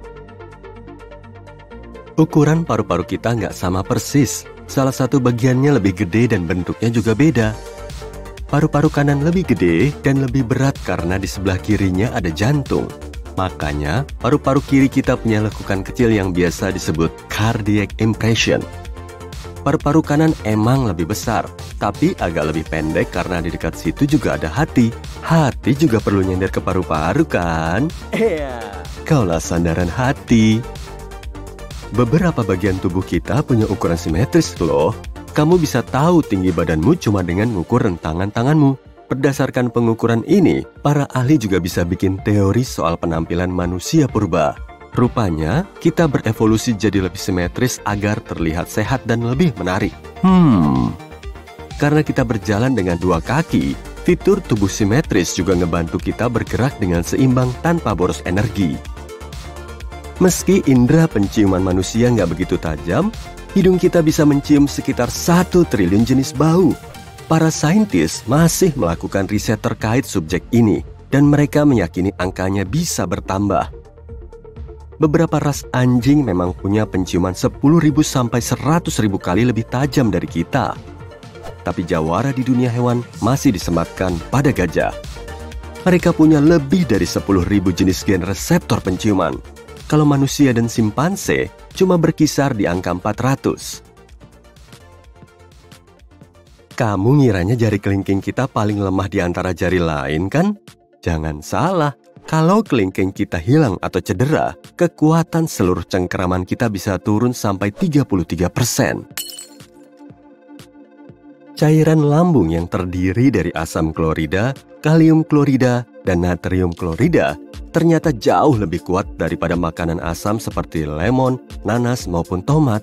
Ukuran paru-paru kita nggak sama persis. Salah satu bagiannya lebih gede dan bentuknya juga beda. Paru-paru kanan lebih gede dan lebih berat karena di sebelah kirinya ada jantung. Makanya, paru-paru kiri kita punya lekukan kecil yang biasa disebut cardiac impression. Paru-paru kanan emang lebih besar, tapi agak lebih pendek karena di dekat situ juga ada hati. Hati juga perlu nyender ke paru-paru kan? Kaulah sandaran hati. Beberapa bagian tubuh kita punya ukuran simetris loh. Kamu bisa tahu tinggi badanmu cuma dengan mengukur rentangan tanganmu. Berdasarkan pengukuran ini, para ahli juga bisa bikin teori soal penampilan manusia purba. Rupanya, kita berevolusi jadi lebih simetris agar terlihat sehat dan lebih menarik. Karena kita berjalan dengan dua kaki, fitur tubuh simetris juga ngebantu kita bergerak dengan seimbang tanpa boros energi. Meski indera penciuman manusia nggak begitu tajam, hidung kita bisa mencium sekitar 1 triliun jenis bau. Para saintis masih melakukan riset terkait subjek ini, dan mereka meyakini angkanya bisa bertambah. Beberapa ras anjing memang punya penciuman 10.000 sampai 100.000 kali lebih tajam dari kita. Tapi jawara di dunia hewan masih disematkan pada gajah. Mereka punya lebih dari 10.000 jenis gen reseptor penciuman. Kalau manusia dan simpanse cuma berkisar di angka 400. Kamu ngiranya jari kelingking kita paling lemah di antara jari lain kan? Jangan salah, kalau kelingking kita hilang atau cedera, kekuatan seluruh cengkeraman kita bisa turun sampai 33%. Cairan lambung yang terdiri dari asam klorida, kalium klorida, dan natrium klorida ternyata jauh lebih kuat daripada makanan asam seperti lemon, nanas, maupun tomat.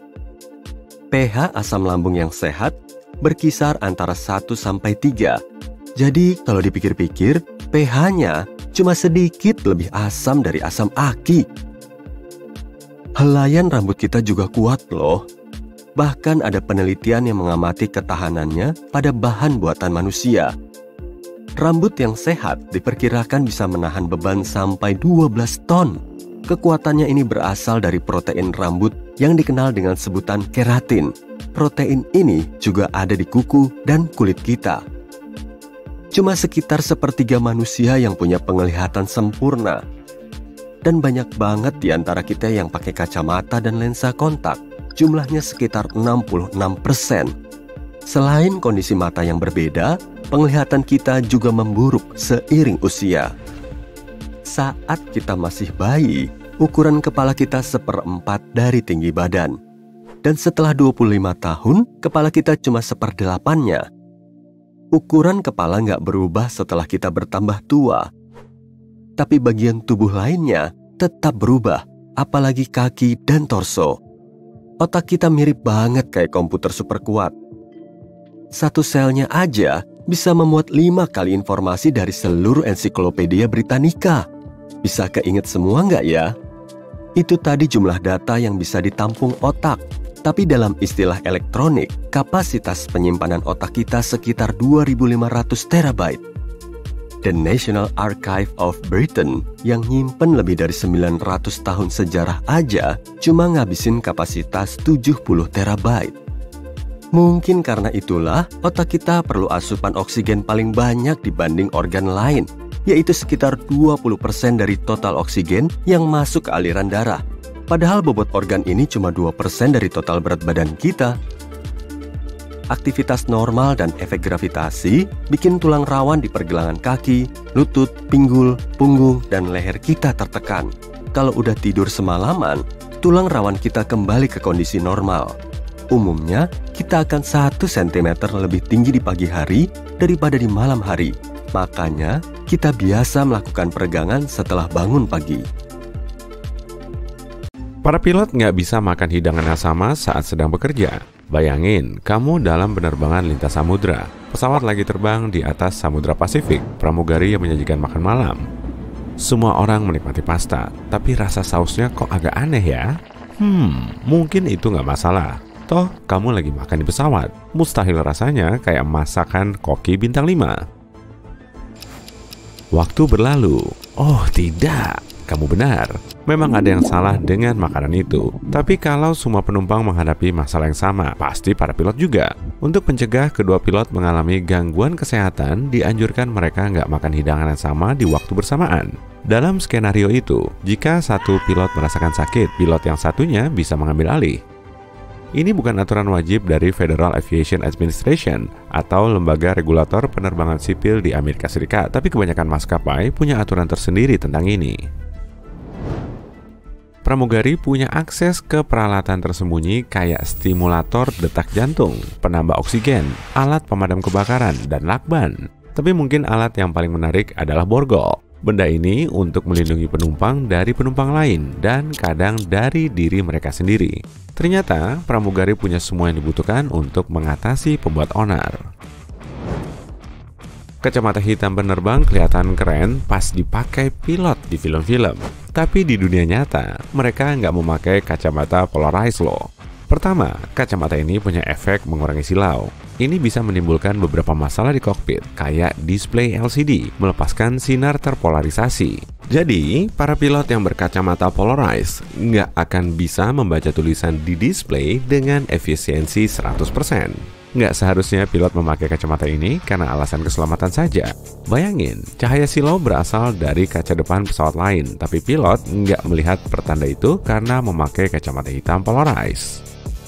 pH asam lambung yang sehat berkisar antara 1 sampai 3. Jadi kalau dipikir-pikir, pH-nya cuma sedikit lebih asam dari asam aki. Helaian rambut kita juga kuat loh. Bahkan ada penelitian yang mengamati ketahanannya pada bahan buatan manusia. Rambut yang sehat diperkirakan bisa menahan beban sampai 12 ton. Kekuatannya ini berasal dari protein rambut yang dikenal dengan sebutan keratin. Protein ini juga ada di kuku dan kulit kita. Cuma sekitar sepertiga manusia yang punya penglihatan sempurna. Dan banyak banget di antara kita yang pakai kacamata dan lensa kontak. Jumlahnya sekitar 66%. Selain kondisi mata yang berbeda, penglihatan kita juga memburuk seiring usia. Saat kita masih bayi, ukuran kepala kita 1/4 dari tinggi badan. Dan setelah 25 tahun, kepala kita cuma 1/8-nya. Ukuran kepala nggak berubah setelah kita bertambah tua. Tapi bagian tubuh lainnya tetap berubah, apalagi kaki dan torso. Otak kita mirip banget kayak komputer super kuat. Satu selnya aja bisa memuat 5 kali informasi dari seluruh ensiklopedia Britannica. Bisa keinget semua nggak ya? Itu tadi jumlah data yang bisa ditampung otak. Tapi dalam istilah elektronik, kapasitas penyimpanan otak kita sekitar 2.500 terabyte. The National Archive of Britain yang nyimpen lebih dari 900 tahun sejarah aja cuma ngabisin kapasitas 70 terabyte. Mungkin karena itulah otak kita perlu asupan oksigen paling banyak dibanding organ lain, yaitu sekitar 20% dari total oksigen yang masuk ke aliran darah. Padahal bobot organ ini cuma 2% dari total berat badan kita. Aktivitas normal dan efek gravitasi bikin tulang rawan di pergelangan kaki, lutut, pinggul, punggung, dan leher kita tertekan. Kalau udah tidur semalaman, tulang rawan kita kembali ke kondisi normal. Umumnya, kita akan 1 cm lebih tinggi di pagi hari daripada di malam hari. Makanya, kita biasa melakukan peregangan setelah bangun pagi. Para pilot nggak bisa makan hidangan yang sama saat sedang bekerja. Bayangin, kamu dalam penerbangan lintas samudra. Pesawat lagi terbang di atas Samudra Pasifik, pramugari yang menyajikan makan malam. Semua orang menikmati pasta, tapi rasa sausnya kok agak aneh ya? Mungkin itu nggak masalah. Toh, kamu lagi makan di pesawat. Mustahil rasanya kayak masakan koki bintang 5. Waktu berlalu. Oh tidak, kamu benar. Memang ada yang salah dengan makanan itu. Tapi kalau semua penumpang menghadapi masalah yang sama, pasti para pilot juga. Untuk mencegah kedua pilot mengalami gangguan kesehatan, dianjurkan mereka nggak makan hidangan yang sama di waktu bersamaan. Dalam skenario itu, jika satu pilot merasakan sakit, pilot yang satunya bisa mengambil alih. Ini bukan aturan wajib dari Federal Aviation Administration atau lembaga regulator penerbangan sipil di Amerika Serikat, tapi kebanyakan maskapai punya aturan tersendiri tentang ini. Pramugari punya akses ke peralatan tersembunyi kayak stimulator detak jantung, penambah oksigen, alat pemadam kebakaran, dan lakban. Tapi mungkin alat yang paling menarik adalah borgol. Benda ini untuk melindungi penumpang dari penumpang lain dan kadang dari diri mereka sendiri. Ternyata pramugari punya semua yang dibutuhkan untuk mengatasi pembuat onar. Kacamata hitam penerbang kelihatan keren pas dipakai pilot di film-film. Tapi di dunia nyata, mereka nggak memakai kacamata polarized loh. Pertama, kacamata ini punya efek mengurangi silau. Ini bisa menimbulkan beberapa masalah di kokpit, kayak display LCD melepaskan sinar terpolarisasi. Jadi, para pilot yang berkacamata polarized nggak akan bisa membaca tulisan di display dengan efisiensi 100%. Nggak seharusnya pilot memakai kacamata ini karena alasan keselamatan saja. Bayangin, cahaya silau berasal dari kaca depan pesawat lain, tapi pilot nggak melihat pertanda itu karena memakai kacamata hitam polarized.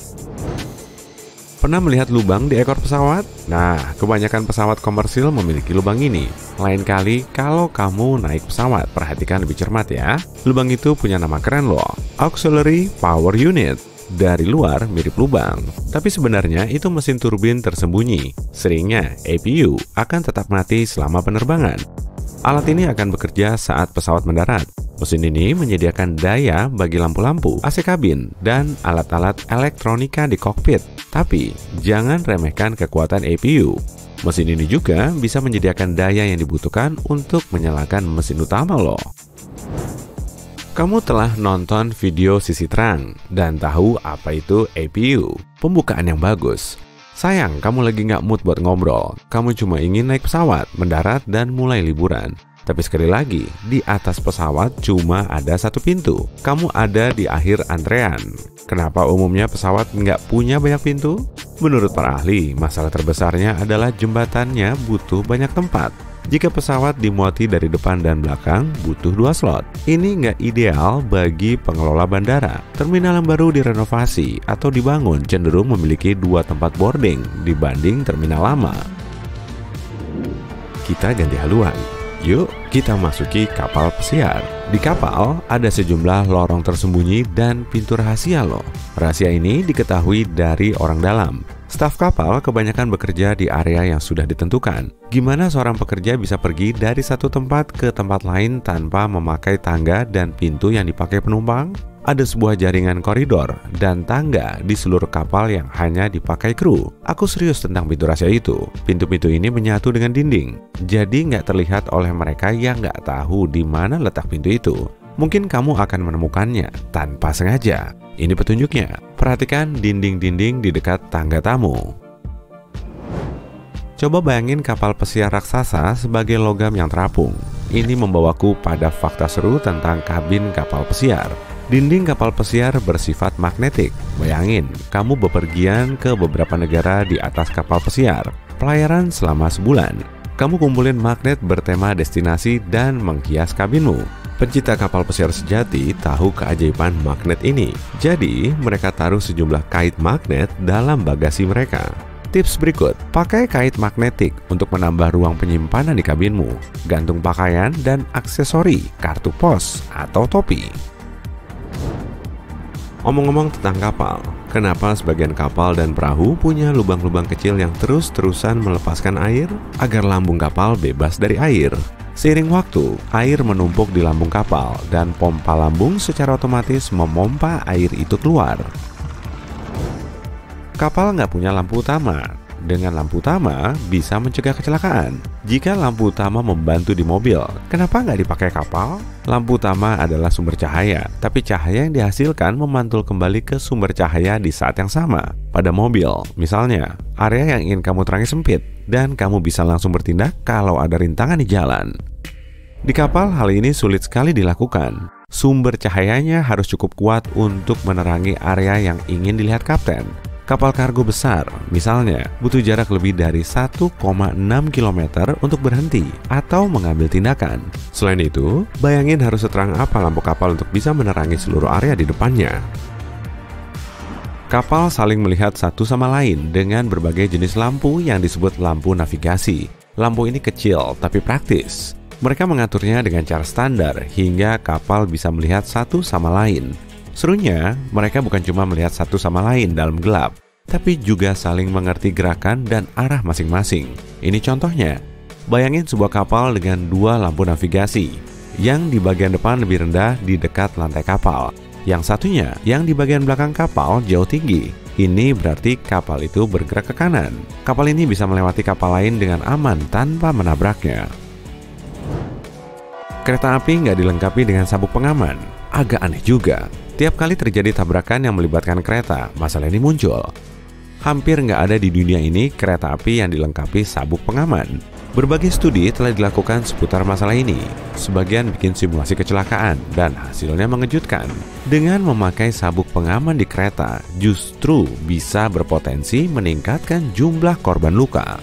Pernah melihat lubang di ekor pesawat? Nah, kebanyakan pesawat komersil memiliki lubang ini. Lain kali, kalau kamu naik pesawat, perhatikan lebih cermat ya. Lubang itu punya nama keren loh, Auxiliary Power Unit. Dari luar mirip lubang, tapi sebenarnya itu mesin turbin tersembunyi. Seringnya, APU akan tetap mati selama penerbangan. Alat ini akan bekerja saat pesawat mendarat. Mesin ini menyediakan daya bagi lampu-lampu, AC kabin, dan alat-alat elektronika di kokpit. Tapi, jangan remehkan kekuatan APU. Mesin ini juga bisa menyediakan daya yang dibutuhkan untuk menyalakan mesin utama loh. Kamu telah nonton video sisi terang dan tahu apa itu APU, pembukaan yang bagus. Sayang, kamu lagi nggak mood buat ngobrol. Kamu cuma ingin naik pesawat, mendarat, dan mulai liburan. Tapi sekali lagi, di atas pesawat cuma ada satu pintu. Kamu ada di akhir antrean. Kenapa umumnya pesawat nggak punya banyak pintu? Menurut para ahli, masalah terbesarnya adalah jembatannya butuh banyak tempat. Jika pesawat dimuati dari depan dan belakang, butuh 2 slot. Ini nggak ideal bagi pengelola bandara. Terminal yang baru direnovasi atau dibangun cenderung memiliki 2 tempat boarding dibanding terminal lama. Kita ganti haluan. Yuk, kita masuki kapal pesiar. Di kapal, ada sejumlah lorong tersembunyi dan pintu rahasia loh. Rahasia ini diketahui dari orang dalam. Staf kapal kebanyakan bekerja di area yang sudah ditentukan. Gimana seorang pekerja bisa pergi dari satu tempat ke tempat lain tanpa memakai tangga dan pintu yang dipakai penumpang? Ada sebuah jaringan koridor dan tangga di seluruh kapal yang hanya dipakai kru. Aku serius tentang pintu rahasia itu. Pintu-pintu ini menyatu dengan dinding, jadi nggak terlihat oleh mereka yang nggak tahu di mana letak pintu itu. Mungkin kamu akan menemukannya tanpa sengaja. Ini petunjuknya. Perhatikan dinding-dinding di dekat tangga tamu. Coba bayangin kapal pesiar raksasa sebagai logam yang terapung. Ini membawaku pada fakta seru tentang kabin kapal pesiar. Dinding kapal pesiar bersifat magnetik. Bayangin, kamu bepergian ke beberapa negara di atas kapal pesiar. Pelayaran selama sebulan. Kamu kumpulin magnet bertema destinasi dan menghias kabinmu. Pencipta kapal pesiar sejati tahu keajaiban magnet ini. Jadi, mereka taruh sejumlah kait magnet dalam bagasi mereka. Tips berikut, pakai kait magnetik untuk menambah ruang penyimpanan di kabinmu, gantung pakaian dan aksesori, kartu pos, atau topi. Omong-omong tentang kapal, kenapa sebagian kapal dan perahu punya lubang-lubang kecil yang terus-terusan melepaskan air? Agar lambung kapal bebas dari air. Seiring waktu, air menumpuk di lambung kapal dan pompa lambung secara otomatis memompa air itu keluar. Kapal nggak punya lampu utama, dengan lampu utama bisa mencegah kecelakaan. Jika lampu utama membantu di mobil, kenapa nggak dipakai kapal? Lampu utama adalah sumber cahaya, tapi cahaya yang dihasilkan memantul kembali ke sumber cahaya di saat yang sama. Pada mobil, misalnya, area yang ingin kamu terangi sempit, dan kamu bisa langsung bertindak kalau ada rintangan di jalan. Di kapal, hal ini sulit sekali dilakukan. Sumber cahayanya harus cukup kuat untuk menerangi area yang ingin dilihat kapten. Kapal kargo besar, misalnya, butuh jarak lebih dari 1,6 km untuk berhenti atau mengambil tindakan. Selain itu, bayangin harus seterang apa lampu kapal untuk bisa menerangi seluruh area di depannya. Kapal saling melihat satu sama lain dengan berbagai jenis lampu yang disebut lampu navigasi. Lampu ini kecil tapi praktis. Mereka mengaturnya dengan cara standar hingga kapal bisa melihat satu sama lain. Serunya, mereka bukan cuma melihat satu sama lain dalam gelap, tapi juga saling mengerti gerakan dan arah masing-masing. Ini contohnya. Bayangin sebuah kapal dengan dua lampu navigasi. Yang di bagian depan lebih rendah di dekat lantai kapal. Yang satunya, yang di bagian belakang kapal jauh tinggi. Ini berarti kapal itu bergerak ke kanan. Kapal ini bisa melewati kapal lain dengan aman tanpa menabraknya. Kereta api nggak dilengkapi dengan sabuk pengaman. Agak aneh juga. Tiap kali terjadi tabrakan yang melibatkan kereta, masalah ini muncul. Hampir nggak ada di dunia ini kereta api yang dilengkapi sabuk pengaman. Berbagai studi telah dilakukan seputar masalah ini. Sebagian bikin simulasi kecelakaan dan hasilnya mengejutkan. Dengan memakai sabuk pengaman di kereta, justru bisa berpotensi meningkatkan jumlah korban luka.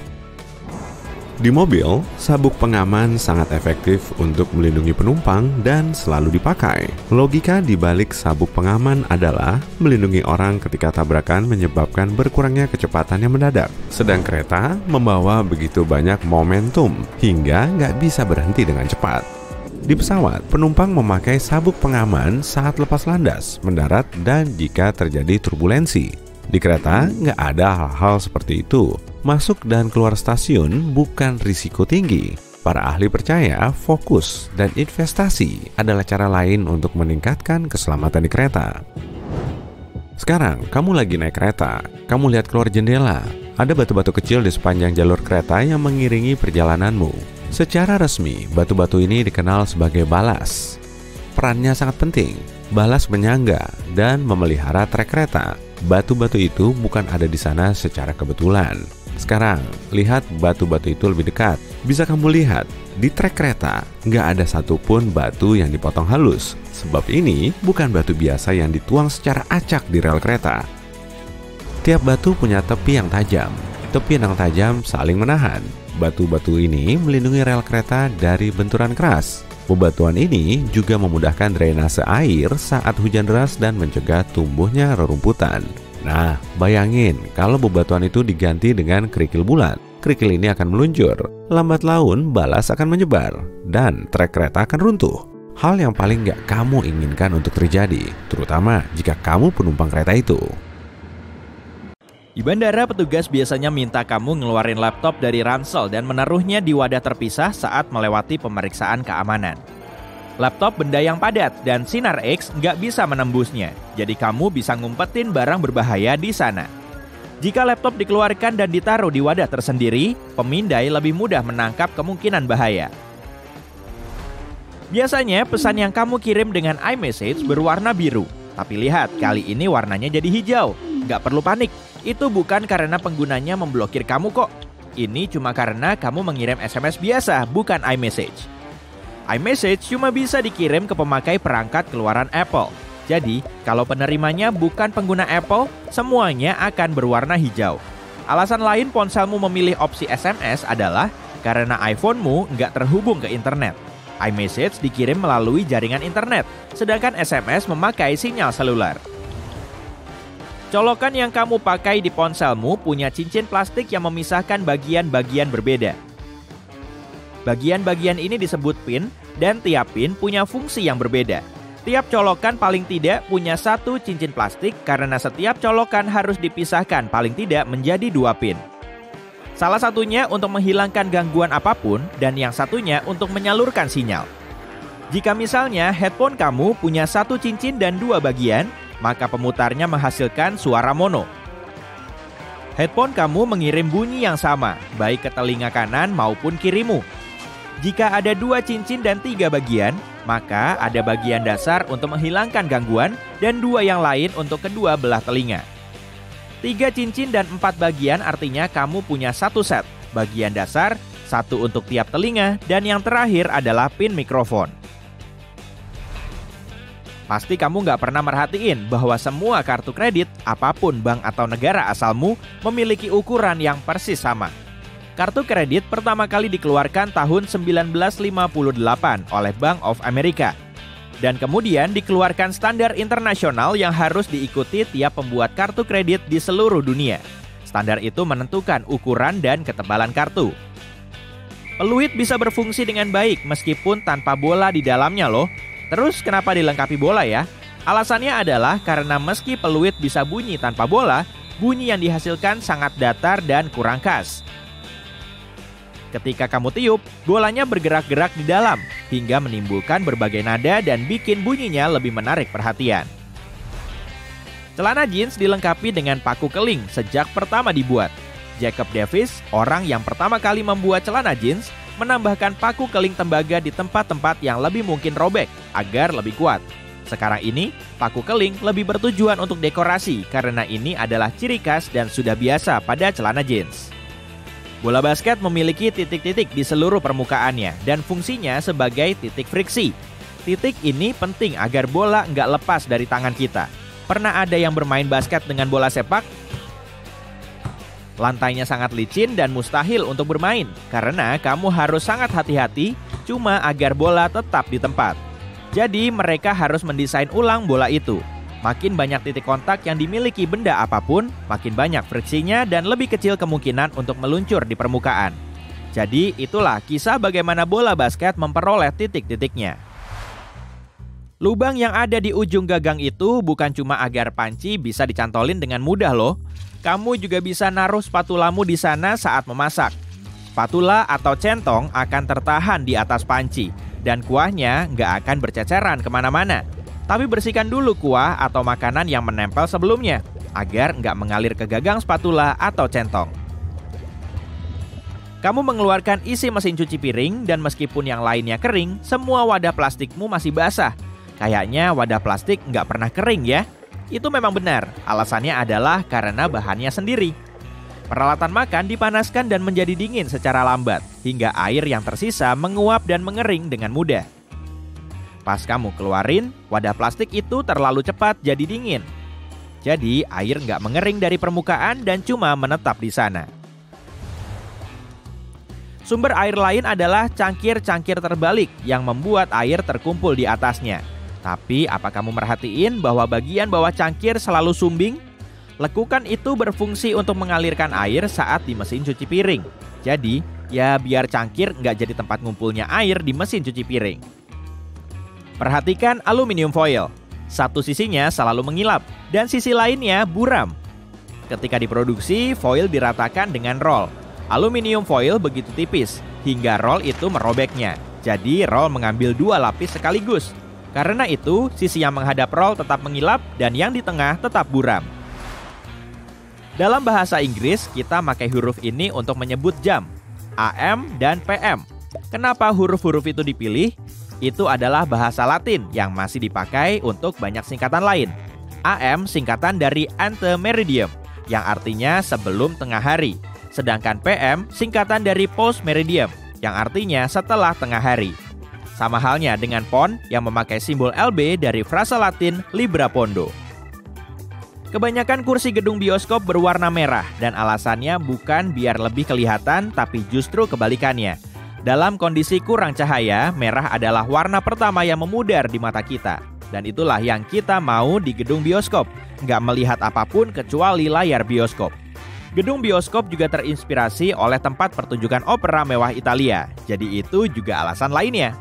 Di mobil, sabuk pengaman sangat efektif untuk melindungi penumpang dan selalu dipakai. Logika di balik sabuk pengaman adalah melindungi orang ketika tabrakan menyebabkan berkurangnya kecepatan yang mendadak. Sedang kereta membawa begitu banyak momentum hingga nggak bisa berhenti dengan cepat. Di pesawat, penumpang memakai sabuk pengaman saat lepas landas, mendarat, dan jika terjadi turbulensi. Di kereta, nggak ada hal-hal seperti itu. Masuk dan keluar stasiun bukan risiko tinggi. Para ahli percaya fokus dan investasi adalah cara lain untuk meningkatkan keselamatan di kereta. Sekarang, kamu lagi naik kereta. Kamu lihat keluar jendela. Ada batu-batu kecil di sepanjang jalur kereta yang mengiringi perjalananmu. Secara resmi, batu-batu ini dikenal sebagai balas. Perannya sangat penting. Balas menyangga dan memelihara trek kereta. Batu-batu itu bukan ada di sana secara kebetulan. Sekarang, lihat batu-batu itu lebih dekat. Bisa kamu lihat, di trek kereta nggak ada satupun batu yang dipotong halus. Sebab ini bukan batu biasa yang dituang secara acak di rel kereta. Tiap batu punya tepi yang tajam. Tepi yang tajam saling menahan. Batu-batu ini melindungi rel kereta dari benturan keras. Bebatuan ini juga memudahkan drainase air saat hujan deras dan mencegah tumbuhnya rerumputan. Nah, bayangin kalau bebatuan itu diganti dengan kerikil bulat. Kerikil ini akan meluncur, lambat laun balas akan menyebar, dan trek kereta akan runtuh. Hal yang paling nggak kamu inginkan untuk terjadi, terutama jika kamu penumpang kereta itu. Di bandara, petugas biasanya minta kamu ngeluarin laptop dari ransel dan menaruhnya di wadah terpisah saat melewati pemeriksaan keamanan. Laptop benda yang padat dan sinar X nggak bisa menembusnya, jadi kamu bisa ngumpetin barang berbahaya di sana. Jika laptop dikeluarkan dan ditaruh di wadah tersendiri, pemindai lebih mudah menangkap kemungkinan bahaya. Biasanya pesan yang kamu kirim dengan iMessage berwarna biru, tapi lihat kali ini warnanya jadi hijau. Nggak perlu panik, itu bukan karena penggunanya memblokir kamu kok. Ini cuma karena kamu mengirim SMS biasa, bukan iMessage. iMessage cuma bisa dikirim ke pemakai perangkat keluaran Apple. Jadi, kalau penerimanya bukan pengguna Apple, semuanya akan berwarna hijau. Alasan lain ponselmu memilih opsi SMS adalah karena iPhone-mu nggak terhubung ke internet. iMessage dikirim melalui jaringan internet, sedangkan SMS memakai sinyal seluler. Colokan yang kamu pakai di ponselmu punya cincin plastik yang memisahkan bagian-bagian berbeda. Bagian-bagian ini disebut pin, dan tiap pin punya fungsi yang berbeda. Tiap colokan paling tidak punya satu cincin plastik karena setiap colokan harus dipisahkan paling tidak menjadi 2 pin. Salah satunya untuk menghilangkan gangguan apapun dan yang satunya untuk menyalurkan sinyal. Jika misalnya headphone kamu punya 1 cincin dan 2 bagian, maka pemutarnya menghasilkan suara mono. Headphone kamu mengirim bunyi yang sama, baik ke telinga kanan maupun kirimu. Jika ada 2 cincin dan 3 bagian, maka ada bagian dasar untuk menghilangkan gangguan dan 2 yang lain untuk kedua belah telinga. 3 cincin dan 4 bagian artinya kamu punya 1 set, bagian dasar, 1 untuk tiap telinga, dan yang terakhir adalah pin mikrofon. Pasti kamu nggak pernah merhatiin bahwa semua kartu kredit, apapun bank atau negara asalmu, memiliki ukuran yang persis sama. Kartu kredit pertama kali dikeluarkan tahun 1958 oleh Bank of America. Dan kemudian dikeluarkan standar internasional yang harus diikuti tiap pembuat kartu kredit di seluruh dunia. Standar itu menentukan ukuran dan ketebalan kartu. Peluit bisa berfungsi dengan baik meskipun tanpa bola di dalamnya loh. Terus kenapa dilengkapi bola ya? Alasannya adalah karena meski peluit bisa bunyi tanpa bola, bunyi yang dihasilkan sangat datar dan kurang khas. Ketika kamu tiup, bolanya bergerak-gerak di dalam, hingga menimbulkan berbagai nada dan bikin bunyinya lebih menarik perhatian. Celana jeans dilengkapi dengan paku keling sejak pertama dibuat. Jacob Davis, orang yang pertama kali membuat celana jeans, menambahkan paku keling tembaga di tempat-tempat yang lebih mungkin robek agar lebih kuat. Sekarang ini, paku keling lebih bertujuan untuk dekorasi karena ini adalah ciri khas dan sudah biasa pada celana jeans. Bola basket memiliki titik-titik di seluruh permukaannya dan fungsinya sebagai titik friksi. Titik ini penting agar bola nggak lepas dari tangan kita. Pernah ada yang bermain basket dengan bola sepak? Lantainya sangat licin dan mustahil untuk bermain karena kamu harus sangat hati-hati cuma agar bola tetap di tempat. Jadi mereka harus mendesain ulang bola itu. Makin banyak titik kontak yang dimiliki benda apapun, makin banyak friksinya dan lebih kecil kemungkinan untuk meluncur di permukaan. Jadi itulah kisah bagaimana bola basket memperoleh titik-titiknya. Lubang yang ada di ujung gagang itu bukan cuma agar panci bisa dicantolin dengan mudah loh. Kamu juga bisa naruh spatulamu di sana saat memasak. Spatula atau centong akan tertahan di atas panci, dan kuahnya nggak akan berceceran kemana-mana. Tapi bersihkan dulu kuah atau makanan yang menempel sebelumnya, agar nggak mengalir ke gagang spatula atau centong. Kamu mengeluarkan isi mesin cuci piring, dan meskipun yang lainnya kering, semua wadah plastikmu masih basah. Kayaknya wadah plastik nggak pernah kering ya? Itu memang benar, alasannya adalah karena bahannya sendiri. Peralatan makan dipanaskan dan menjadi dingin secara lambat, hingga air yang tersisa menguap dan mengering dengan mudah. Pas kamu keluarin, wadah plastik itu terlalu cepat jadi dingin. Jadi air nggak mengering dari permukaan dan cuma menetap di sana. Sumber air lain adalah cangkir-cangkir terbalik yang membuat air terkumpul di atasnya. Tapi apa kamu merhatiin bahwa bagian bawah cangkir selalu sumbing? Lekukan itu berfungsi untuk mengalirkan air saat di mesin cuci piring. Jadi, ya biar cangkir nggak jadi tempat ngumpulnya air di mesin cuci piring. Perhatikan aluminium foil. Satu sisinya selalu mengilap, dan sisi lainnya buram. Ketika diproduksi, foil diratakan dengan roll. Aluminium foil begitu tipis, hingga roll itu merobeknya. Jadi, roll mengambil 2 lapis sekaligus. Karena itu, sisi yang menghadap roll tetap mengilap dan yang di tengah tetap buram. Dalam bahasa Inggris, kita pakai huruf ini untuk menyebut jam, AM dan PM. Kenapa huruf-huruf itu dipilih? Itu adalah bahasa Latin yang masih dipakai untuk banyak singkatan lain. AM singkatan dari ante meridiem, yang artinya sebelum tengah hari. Sedangkan PM singkatan dari post meridiem, yang artinya setelah tengah hari. Sama halnya dengan pon yang memakai simbol LB dari frasa Latin Libra Pondo. Kebanyakan kursi gedung bioskop berwarna merah dan alasannya bukan biar lebih kelihatan tapi justru kebalikannya. Dalam kondisi kurang cahaya, merah adalah warna pertama yang memudar di mata kita. Dan itulah yang kita mau di gedung bioskop, nggak melihat apapun kecuali layar bioskop. Gedung bioskop juga terinspirasi oleh tempat pertunjukan opera mewah Italia, jadi itu juga alasan lainnya.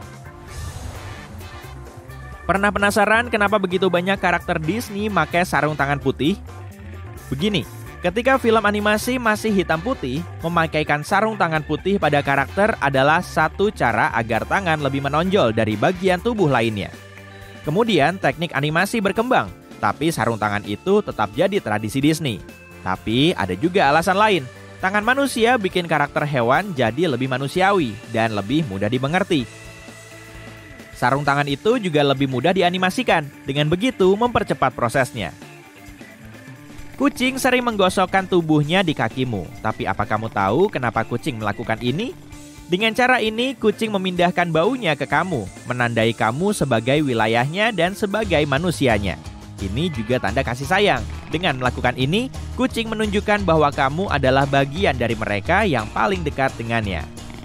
Pernah penasaran kenapa begitu banyak karakter Disney pakai sarung tangan putih? Begini, ketika film animasi masih hitam putih, memakaikan sarung tangan putih pada karakter adalah satu cara agar tangan lebih menonjol dari bagian tubuh lainnya. Kemudian teknik animasi berkembang, tapi sarung tangan itu tetap jadi tradisi Disney. Tapi ada juga alasan lain. Tangan manusia bikin karakter hewan jadi lebih manusiawi dan lebih mudah dimengerti. Sarung tangan itu juga lebih mudah dianimasikan, dengan begitu mempercepat prosesnya. Kucing sering menggosokkan tubuhnya di kakimu, tapi apa kamu tahu kenapa kucing melakukan ini? Dengan cara ini, kucing memindahkan baunya ke kamu, menandai kamu sebagai wilayahnya dan sebagai manusianya. Ini juga tanda kasih sayang. Dengan melakukan ini, kucing menunjukkan bahwa kamu adalah bagian dari mereka yang paling dekat dengannya.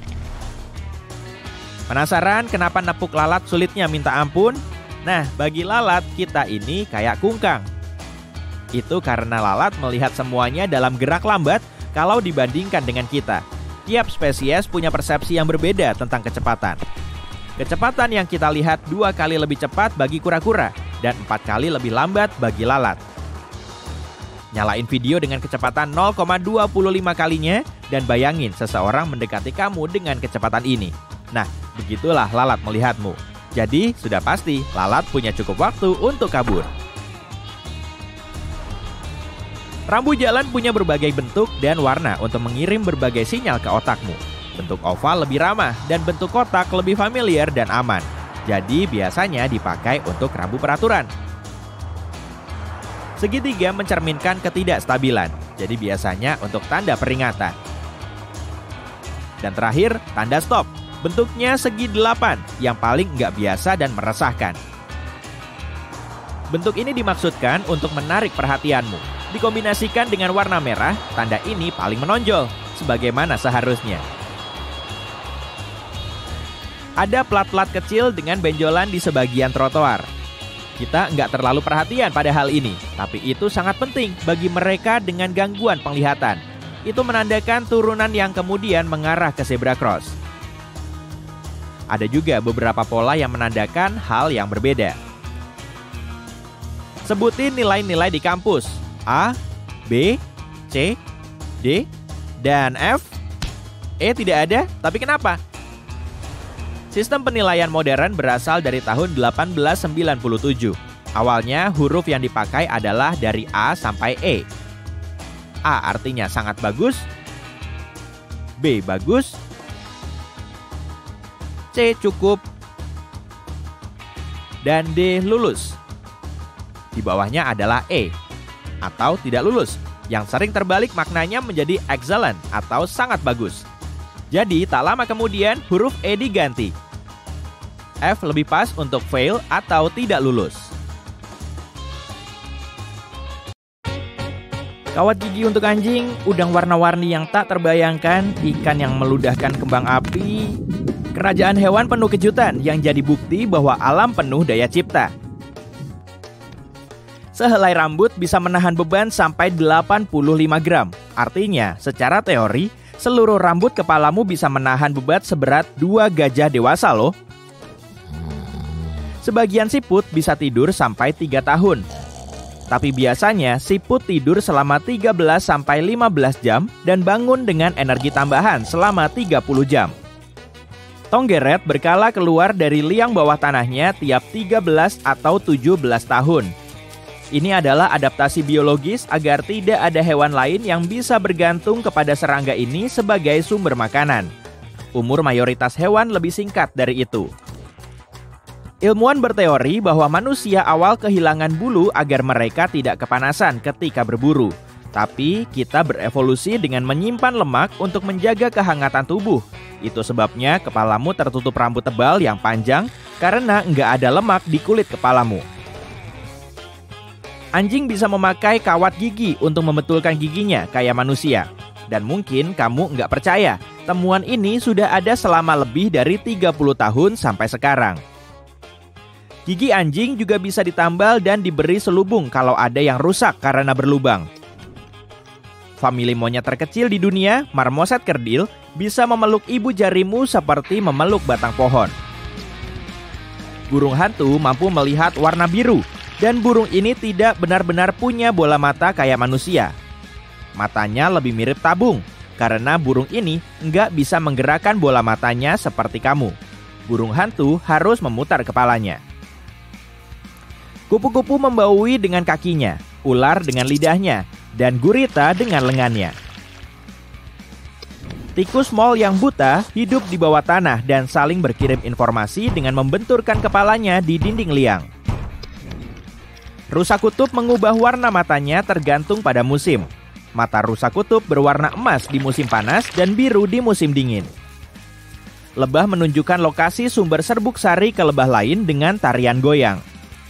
Penasaran kenapa nepuk lalat sulitnya minta ampun? Nah, bagi lalat, kita ini kayak kungkang. Itu karena lalat melihat semuanya dalam gerak lambat kalau dibandingkan dengan kita. Tiap spesies punya persepsi yang berbeda tentang kecepatan. Kecepatan yang kita lihat 2 kali lebih cepat bagi kura-kura dan 4 kali lebih lambat bagi lalat. Nyalain video dengan kecepatan 0,25 kalinya dan bayangin seseorang mendekati kamu dengan kecepatan ini. Nah, begitulah lalat melihatmu. Jadi, sudah pasti lalat punya cukup waktu untuk kabur. Rambu jalan punya berbagai bentuk dan warna untuk mengirim berbagai sinyal ke otakmu. Bentuk oval lebih ramah dan bentuk kotak lebih familiar dan aman. Jadi, biasanya dipakai untuk rambu peraturan. Segitiga mencerminkan ketidakstabilan, jadi biasanya untuk tanda peringatan. Dan terakhir, tanda stop. Bentuknya segi 8, yang paling nggak biasa dan meresahkan. Bentuk ini dimaksudkan untuk menarik perhatianmu. Dikombinasikan dengan warna merah, tanda ini paling menonjol, sebagaimana seharusnya. Ada plat-plat kecil dengan benjolan di sebagian trotoar. Kita nggak terlalu perhatian pada hal ini, tapi itu sangat penting bagi mereka dengan gangguan penglihatan. Itu menandakan turunan yang kemudian mengarah ke zebra cross. Ada juga beberapa pola yang menandakan hal yang berbeda. Sebutin nilai-nilai di kampus. A, B, C, D, dan F. E tidak ada, tapi kenapa? Sistem penilaian modern berasal dari tahun 1897. Awalnya huruf yang dipakai adalah dari A sampai E. A artinya sangat bagus, B bagus, C cukup, dan D lulus. Di bawahnya adalah E atau tidak lulus, yang sering terbalik maknanya menjadi excellent atau sangat bagus. Jadi tak lama kemudian huruf E diganti. F lebih pas untuk fail atau tidak lulus. Kawat gigi untuk anjing, udang warna-warni yang tak terbayangkan, ikan yang meludahkan kembang api. Kerajaan hewan penuh kejutan yang jadi bukti bahwa alam penuh daya cipta. Sehelai rambut bisa menahan beban sampai 85 gram. Artinya, secara teori, seluruh rambut kepalamu bisa menahan beban seberat 2 gajah dewasa loh. Sebagian siput bisa tidur sampai 3 tahun. Tapi biasanya siput tidur selama 13-15 jam dan bangun dengan energi tambahan selama 30 jam. Tonggeret berkala keluar dari liang bawah tanahnya tiap 13 atau 17 tahun. Ini adalah adaptasi biologis agar tidak ada hewan lain yang bisa bergantung kepada serangga ini sebagai sumber makanan. Umur mayoritas hewan lebih singkat dari itu. Ilmuwan berteori bahwa manusia awal kehilangan bulu agar mereka tidak kepanasan ketika berburu. Tapi kita berevolusi dengan menyimpan lemak untuk menjaga kehangatan tubuh. Itu sebabnya kepalamu tertutup rambut tebal yang panjang karena nggak ada lemak di kulit kepalamu. Anjing bisa memakai kawat gigi untuk membetulkan giginya kayak manusia. Dan mungkin kamu nggak percaya, temuan ini sudah ada selama lebih dari 30 tahun sampai sekarang. Gigi anjing juga bisa ditambal dan diberi selubung kalau ada yang rusak karena berlubang. Famili monyet terkecil di dunia, marmoset kerdil, bisa memeluk ibu jarimu seperti memeluk batang pohon. Burung hantu mampu melihat warna biru, dan burung ini tidak benar-benar punya bola mata kayak manusia. Matanya lebih mirip tabung, karena burung ini nggak bisa menggerakkan bola matanya seperti kamu. Burung hantu harus memutar kepalanya. Kupu-kupu membaui dengan kakinya, ular dengan lidahnya, dan gurita dengan lengannya. Tikus mol yang buta hidup di bawah tanah dan saling berkirim informasi dengan membenturkan kepalanya di dinding liang. Rusa kutub mengubah warna matanya tergantung pada musim. Mata rusa kutub berwarna emas di musim panas dan biru di musim dingin. Lebah menunjukkan lokasi sumber serbuk sari ke lebah lain dengan tarian goyang.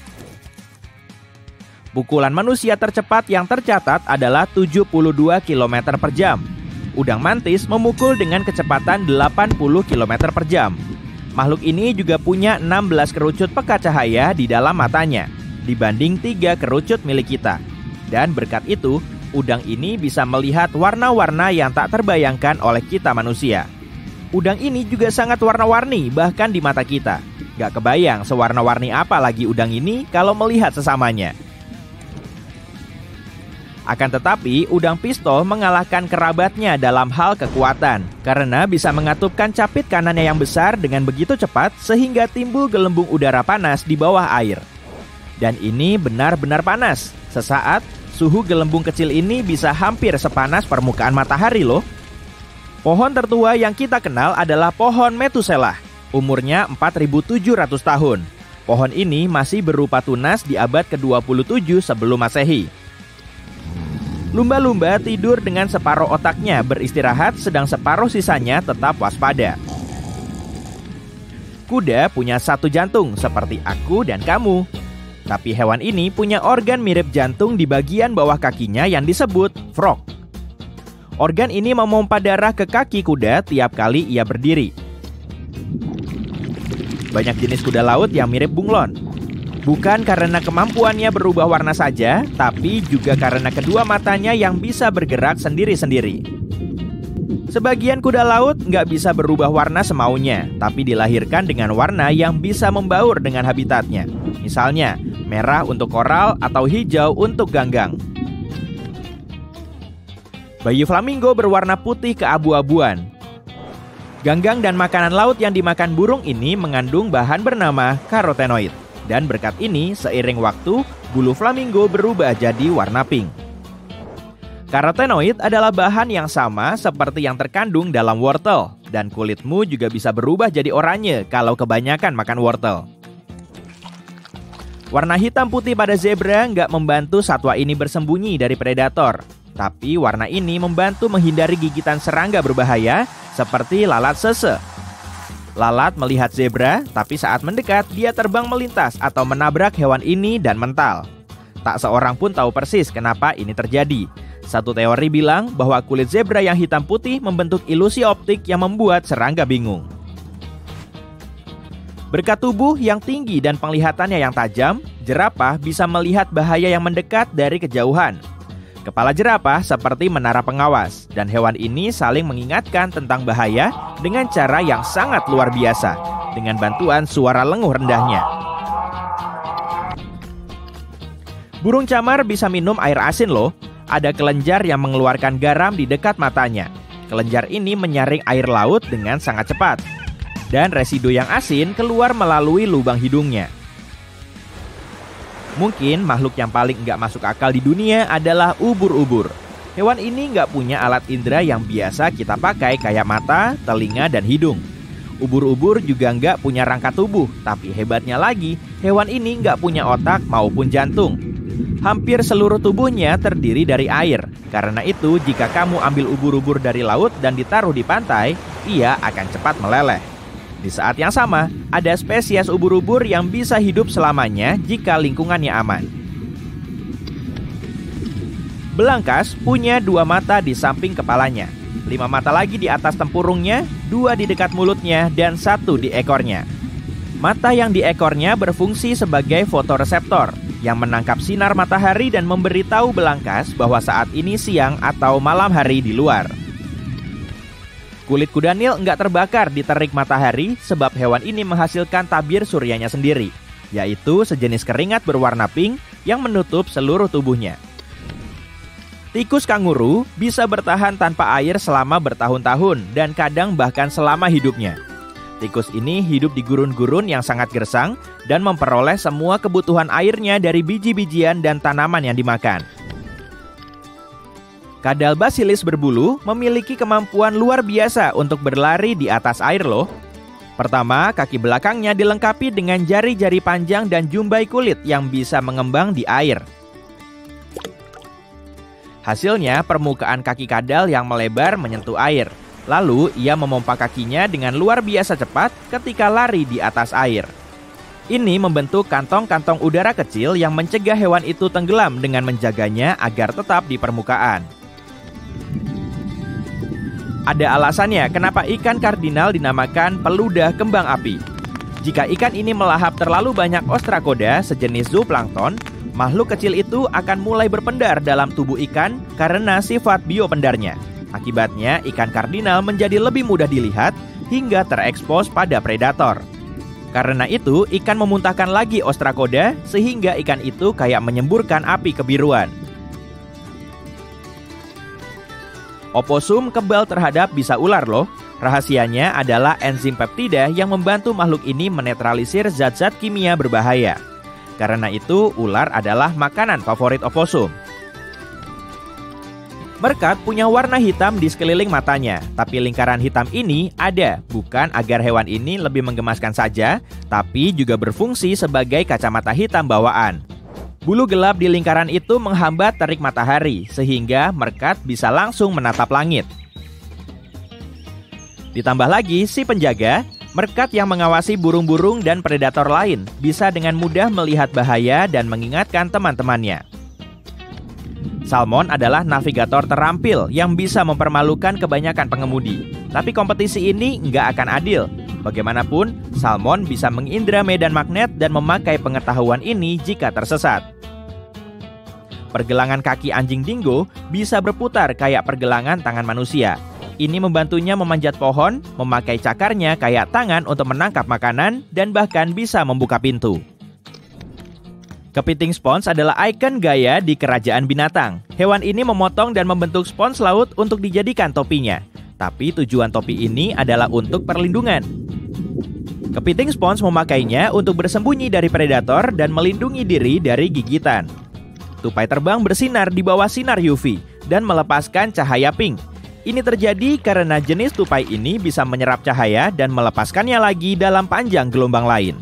Pukulan manusia tercepat yang tercatat adalah 72 km per jam. Udang mantis memukul dengan kecepatan 80 km per jam. Makhluk ini juga punya 16 kerucut peka cahaya di dalam matanya, dibanding 3 kerucut milik kita. Dan berkat itu, udang ini bisa melihat warna-warna yang tak terbayangkan oleh kita manusia. Udang ini juga sangat warna-warni bahkan di mata kita. Gak kebayang sewarna-warni apa lagi udang ini kalau melihat sesamanya. Akan tetapi, udang pistol mengalahkan kerabatnya dalam hal kekuatan karena bisa mengatupkan capit kanannya yang besar dengan begitu cepat sehingga timbul gelembung udara panas di bawah air. Dan ini benar-benar panas. Sesaat, suhu gelembung kecil ini bisa hampir sepanas permukaan matahari loh. Pohon tertua yang kita kenal adalah pohon Metuselah. Umurnya 4.700 tahun. Pohon ini masih berupa tunas di abad ke-27 sebelum Masehi. Lumba-lumba tidur dengan separuh otaknya beristirahat sedang separuh sisanya tetap waspada. Kuda punya 1 jantung seperti aku dan kamu. Tapi hewan ini punya organ mirip jantung di bagian bawah kakinya yang disebut frog. Organ ini memompa darah ke kaki kuda tiap kali ia berdiri. Banyak jenis kuda laut yang mirip bunglon. Bukan karena kemampuannya berubah warna saja, tapi juga karena kedua matanya yang bisa bergerak sendiri-sendiri. Sebagian kuda laut nggak bisa berubah warna semaunya, tapi dilahirkan dengan warna yang bisa membaur dengan habitatnya. Misalnya, merah untuk koral atau hijau untuk ganggang. Bayi flamingo berwarna putih keabu-abuan. Ganggang dan makanan laut yang dimakan burung ini mengandung bahan bernama karotenoid. Dan berkat ini, seiring waktu, bulu flamingo berubah jadi warna pink. Karotenoid adalah bahan yang sama seperti yang terkandung dalam wortel. Dan kulitmu juga bisa berubah jadi oranye kalau kebanyakan makan wortel. Warna hitam putih pada zebra nggak membantu satwa ini bersembunyi dari predator. Tapi warna ini membantu menghindari gigitan serangga berbahaya seperti lalat sese. Lalat melihat zebra, tapi saat mendekat dia terbang melintas atau menabrak hewan ini dan mental. Tak seorang pun tahu persis kenapa ini terjadi. Satu teori bilang bahwa kulit zebra yang hitam putih membentuk ilusi optik yang membuat serangga bingung. Berkat tubuh yang tinggi dan penglihatannya yang tajam, jerapah bisa melihat bahaya yang mendekat dari kejauhan. Kepala jerapah seperti menara pengawas, dan hewan ini saling mengingatkan tentang bahaya dengan cara yang sangat luar biasa, dengan bantuan suara lenguh rendahnya. Burung camar bisa minum air asin loh. Ada kelenjar yang mengeluarkan garam di dekat matanya. Kelenjar ini menyaring air laut dengan sangat cepat. Dan residu yang asin keluar melalui lubang hidungnya. Mungkin makhluk yang paling nggak masuk akal di dunia adalah ubur-ubur. Hewan ini nggak punya alat indera yang biasa kita pakai kayak mata, telinga, dan hidung. Ubur-ubur juga nggak punya rangka tubuh, tapi hebatnya lagi, hewan ini nggak punya otak maupun jantung. Hampir seluruh tubuhnya terdiri dari air. Karena itu, jika kamu ambil ubur-ubur dari laut dan ditaruh di pantai, ia akan cepat meleleh. Di saat yang sama, ada spesies ubur-ubur yang bisa hidup selamanya jika lingkungannya aman. Belangkas punya 2 mata di samping kepalanya, 5 mata lagi di atas tempurungnya, 2 di dekat mulutnya, dan 1 di ekornya. Mata yang di ekornya berfungsi sebagai fotoreseptor yang menangkap sinar matahari dan memberitahu belangkas bahwa saat ini siang atau malam hari di luar. Kulit kuda Nil nggak terbakar di terik matahari sebab hewan ini menghasilkan tabir suryanya sendiri, yaitu sejenis keringat berwarna pink yang menutup seluruh tubuhnya. Tikus kanguru bisa bertahan tanpa air selama bertahun-tahun dan kadang bahkan selama hidupnya. Tikus ini hidup di gurun-gurun yang sangat gersang dan memperoleh semua kebutuhan airnya dari biji-bijian dan tanaman yang dimakan. Kadal basilis berbulu memiliki kemampuan luar biasa untuk berlari di atas air loh. Pertama, kaki belakangnya dilengkapi dengan jari-jari panjang dan jumbai kulit yang bisa mengembang di air. Hasilnya, permukaan kaki kadal yang melebar menyentuh air. Lalu, ia memompa kakinya dengan luar biasa cepat ketika lari di atas air. Ini membentuk kantong-kantong udara kecil yang mencegah hewan itu tenggelam dengan menjaganya agar tetap di permukaan. Ada alasannya kenapa ikan kardinal dinamakan peludah kembang api. Jika ikan ini melahap terlalu banyak ostrakoda sejenis zooplankton, makhluk kecil itu akan mulai berpendar dalam tubuh ikan karena sifat biopendarnya. Akibatnya, ikan kardinal menjadi lebih mudah dilihat hingga terekspos pada predator. Karena itu, ikan memuntahkan lagi ostrakoda sehingga ikan itu kayak menyemburkan api kebiruan. Oposum kebal terhadap bisa ular loh. Rahasianya adalah enzim peptida yang membantu makhluk ini menetralisir zat-zat kimia berbahaya. Karena itu, ular adalah makanan favorit oposum. Merkat punya warna hitam di sekeliling matanya, tapi lingkaran hitam ini ada bukan agar hewan ini lebih menggemaskan saja, tapi juga berfungsi sebagai kacamata hitam bawaan. Bulu gelap di lingkaran itu menghambat terik matahari, sehingga merkat bisa langsung menatap langit. Ditambah lagi, si penjaga, merkat yang mengawasi burung-burung dan predator lain, bisa dengan mudah melihat bahaya dan mengingatkan teman-temannya. Salmon adalah navigator terampil yang bisa mempermalukan kebanyakan pengemudi. Tapi kompetisi ini nggak akan adil. Bagaimanapun, salmon bisa mengindra medan magnet dan memakai pengetahuan ini jika tersesat. Pergelangan kaki anjing dingo bisa berputar kayak pergelangan tangan manusia. Ini membantunya memanjat pohon, memakai cakarnya kayak tangan untuk menangkap makanan, dan bahkan bisa membuka pintu. Kepiting spons adalah ikon gaya di kerajaan binatang. Hewan ini memotong dan membentuk spons laut untuk dijadikan topinya. Tapi tujuan topi ini adalah untuk perlindungan. Kepiting spons memakainya untuk bersembunyi dari predator dan melindungi diri dari gigitan. Tupai terbang bersinar di bawah sinar UV dan melepaskan cahaya pink. Ini terjadi karena jenis tupai ini bisa menyerap cahaya dan melepaskannya lagi dalam panjang gelombang lain.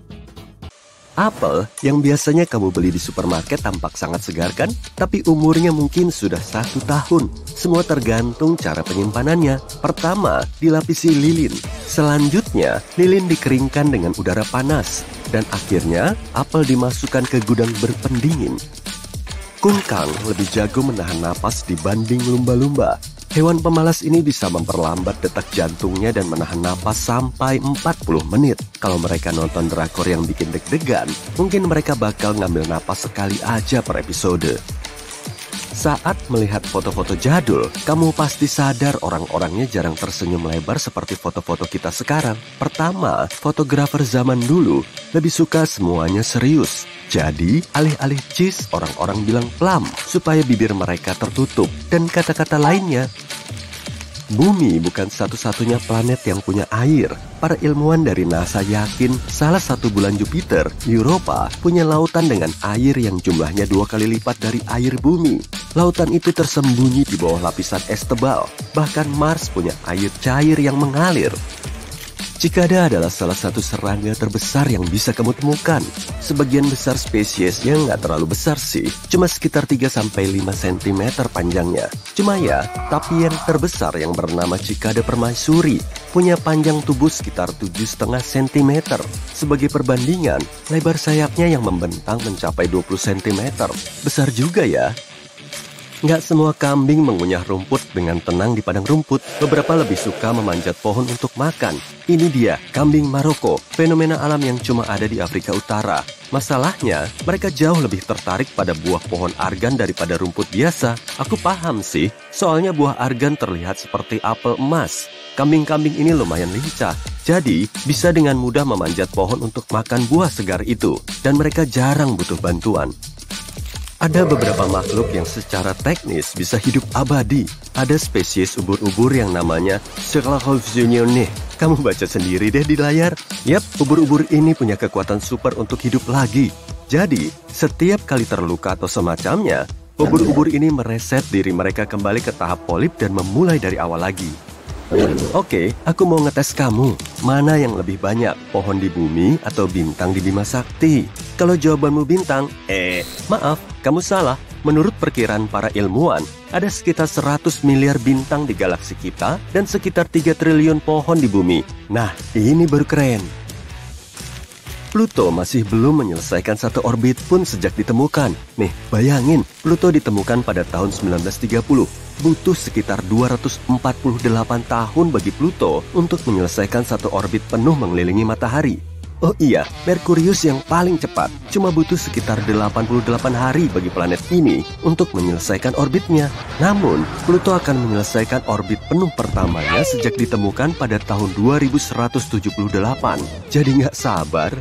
Apel yang biasanya kamu beli di supermarket tampak sangat segar kan? Tapi umurnya mungkin sudah 1 tahun. Semua tergantung cara penyimpanannya. Pertama, dilapisi lilin. Selanjutnya, lilin dikeringkan dengan udara panas. Dan akhirnya, apel dimasukkan ke gudang berpendingin. Kungkang lebih jago menahan napas dibanding lumba-lumba. Hewan pemalas ini bisa memperlambat detak jantungnya dan menahan napas sampai 40 menit. Kalau mereka nonton drakor yang bikin deg-degan, mungkin mereka bakal ngambil napas sekali aja per episode. Saat melihat foto-foto jadul, kamu pasti sadar orang-orangnya jarang tersenyum lebar seperti foto-foto kita sekarang. Pertama, fotografer zaman dulu lebih suka semuanya serius. Jadi, alih-alih cheese, orang-orang bilang plum supaya bibir mereka tertutup. Dan kata-kata lainnya, Bumi bukan satu-satunya planet yang punya air. Para ilmuwan dari NASA yakin salah satu bulan Jupiter, Europa, punya lautan dengan air yang jumlahnya 2 kali lipat dari air bumi. Lautan itu tersembunyi di bawah lapisan es tebal. Bahkan Mars punya air cair yang mengalir. Cikada adalah salah satu serangga terbesar yang bisa kamu temukan. Sebagian besar spesiesnya nggak terlalu besar sih, cuma sekitar 3-5 cm panjangnya. Cuma ya, tapi yang terbesar yang bernama Cikada permaisuri punya panjang tubuh sekitar 7,5 cm. Sebagai perbandingan, lebar sayapnya yang membentang mencapai 20 cm. Besar juga ya. Nggak semua kambing mengunyah rumput dengan tenang di padang rumput. Beberapa lebih suka memanjat pohon untuk makan. Ini dia, kambing Maroko, fenomena alam yang cuma ada di Afrika Utara. Masalahnya, mereka jauh lebih tertarik pada buah pohon argan daripada rumput biasa. Aku paham sih, soalnya buah argan terlihat seperti apel emas. Kambing-kambing ini lumayan lincah, jadi bisa dengan mudah memanjat pohon untuk makan buah segar itu. Dan mereka jarang butuh bantuan. Ada beberapa makhluk yang secara teknis bisa hidup abadi. Ada spesies ubur-ubur yang namanya Ceralahovzonione. Kamu baca sendiri deh di layar. Yap, ubur-ubur ini punya kekuatan super untuk hidup lagi. Jadi, setiap kali terluka atau semacamnya, Ubur-ubur ini mereset diri mereka kembali ke tahap polip dan memulai dari awal lagi. Oke, aku mau ngetes kamu. Mana yang lebih banyak, pohon di bumi atau bintang di Bima Sakti? Kalau jawabanmu bintang, maaf, kamu salah. Menurut perkiraan para ilmuwan, ada sekitar 100 miliar bintang di galaksi kita dan sekitar 3 triliun pohon di bumi. Nah, ini baru keren. Pluto masih belum menyelesaikan satu orbit pun sejak ditemukan. Nih, bayangin, Pluto ditemukan pada tahun 1930. Butuh sekitar 248 tahun bagi Pluto untuk menyelesaikan satu orbit penuh mengelilingi matahari. Oh iya, Merkurius yang paling cepat cuma butuh sekitar 88 hari bagi planet ini untuk menyelesaikan orbitnya. Namun, Pluto akan menyelesaikan orbit penuh pertamanya sejak ditemukan pada tahun 2178. Jadi nggak sabar.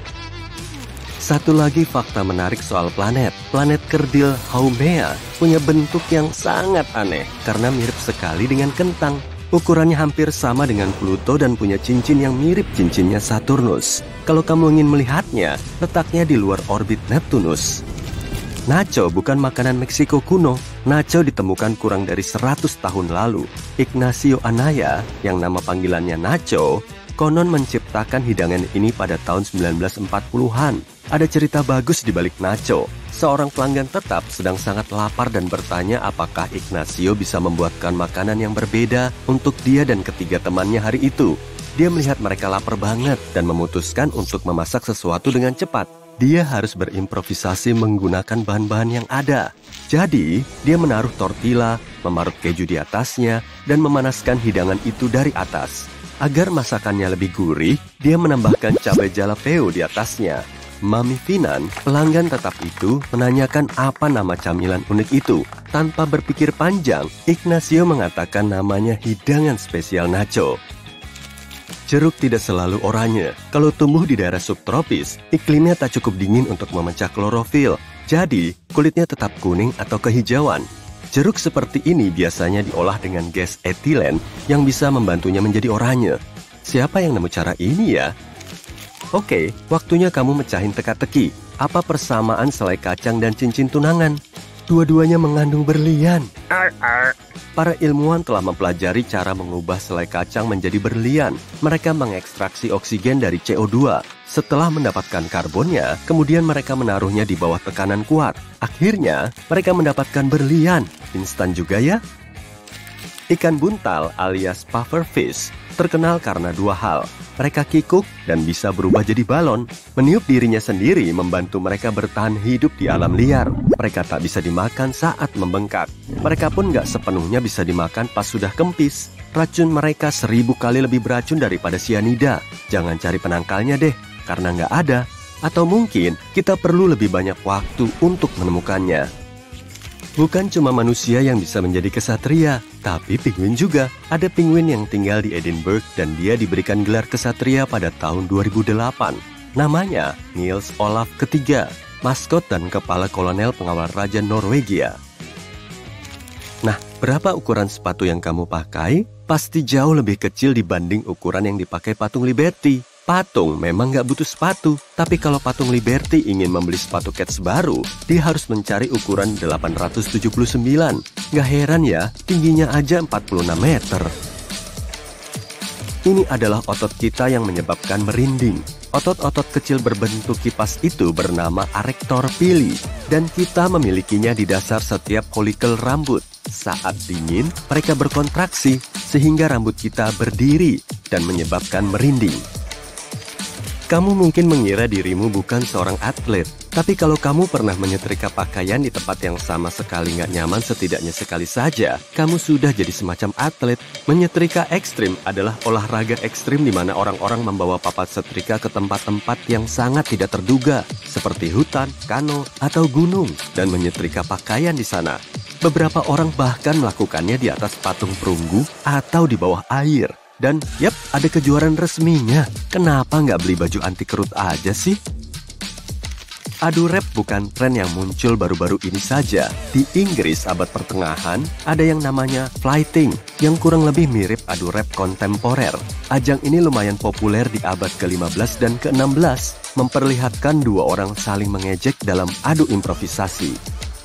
Satu lagi fakta menarik soal planet. Planet kerdil Haumea punya bentuk yang sangat aneh karena mirip sekali dengan kentang. Ukurannya hampir sama dengan Pluto dan punya cincin yang mirip cincinnya Saturnus. Kalau kamu ingin melihatnya, letaknya di luar orbit Neptunus. Nacho bukan makanan Meksiko kuno. Nacho ditemukan kurang dari 100 tahun lalu. Ignacio Anaya, yang nama panggilannya Nacho, konon menciptakan hidangan ini pada tahun 1940-an. Ada cerita bagus di balik Nacho. Seorang pelanggan tetap sedang sangat lapar dan bertanya apakah Ignacio bisa membuatkan makanan yang berbeda untuk dia dan ketiga temannya hari itu. Dia melihat mereka lapar banget dan memutuskan untuk memasak sesuatu dengan cepat. Dia harus berimprovisasi menggunakan bahan-bahan yang ada. Jadi, dia menaruh tortilla, memarut keju di atasnya, dan memanaskan hidangan itu dari atas. Agar masakannya lebih gurih, dia menambahkan cabai jalapeno di atasnya. Mami Finan, pelanggan tetap itu, menanyakan apa nama camilan unik itu. Tanpa berpikir panjang, Ignacio mengatakan namanya hidangan spesial Nacho. Jeruk tidak selalu oranye. Kalau tumbuh di daerah subtropis, iklimnya tak cukup dingin untuk memecah klorofil. Jadi, kulitnya tetap kuning atau kehijauan. Jeruk seperti ini biasanya diolah dengan gas etilen yang bisa membantunya menjadi oranye. Siapa yang nemu cara ini ya? Oke, waktunya kamu mecahin teka-teki. Apa persamaan selai kacang dan cincin tunangan? Dua-duanya mengandung berlian. Para ilmuwan telah mempelajari cara mengubah selai kacang menjadi berlian. Mereka mengekstraksi oksigen dari CO2. Setelah mendapatkan karbonnya, kemudian mereka menaruhnya di bawah tekanan kuat. Akhirnya, mereka mendapatkan berlian. Instan juga ya? Ikan buntal alias pufferfish terkenal karena dua hal. Mereka kikuk dan bisa berubah jadi balon. Meniup dirinya sendiri membantu mereka bertahan hidup di alam liar. Mereka tak bisa dimakan saat membengkak. Mereka pun nggak sepenuhnya bisa dimakan pas sudah kempis. Racun mereka 1000 kali lebih beracun daripada sianida. Jangan cari penangkalnya deh, karena nggak ada. Atau mungkin kita perlu lebih banyak waktu untuk menemukannya. Bukan cuma manusia yang bisa menjadi kesatria, tapi penguin juga. Ada penguin yang tinggal di Edinburgh dan dia diberikan gelar kesatria pada tahun 2008. Namanya Niels Olaf III, maskot dan kepala kolonel pengawal Raja Norwegia. Nah, berapa ukuran sepatu yang kamu pakai? Pasti jauh lebih kecil dibanding ukuran yang dipakai patung Liberty. Patung memang nggak butuh sepatu, tapi kalau patung Liberty ingin membeli sepatu Keds baru, dia harus mencari ukuran 879. Nggak heran ya, tingginya aja 46 meter. Ini adalah otot kita yang menyebabkan merinding. Otot-otot kecil berbentuk kipas itu bernama arrector pili, dan kita memilikinya di dasar setiap folikel rambut. Saat dingin, mereka berkontraksi, sehingga rambut kita berdiri dan menyebabkan merinding. Kamu mungkin mengira dirimu bukan seorang atlet, tapi kalau kamu pernah menyetrika pakaian di tempat yang sama sekali nggak nyaman setidaknya sekali saja, kamu sudah jadi semacam atlet. Menyetrika ekstrim adalah olahraga ekstrim di mana orang-orang membawa papat setrika ke tempat-tempat yang sangat tidak terduga, seperti hutan, kano, atau gunung, dan menyetrika pakaian di sana. Beberapa orang bahkan melakukannya di atas patung perunggu atau di bawah air. Dan, yap, ada kejuaraan resminya. Kenapa nggak beli baju anti kerut aja sih? Adu rap bukan tren yang muncul baru-baru ini saja. Di Inggris abad pertengahan, ada yang namanya fighting, yang kurang lebih mirip adu rap kontemporer. Ajang ini lumayan populer di abad ke-15 dan ke-16, memperlihatkan dua orang saling mengejek dalam adu improvisasi.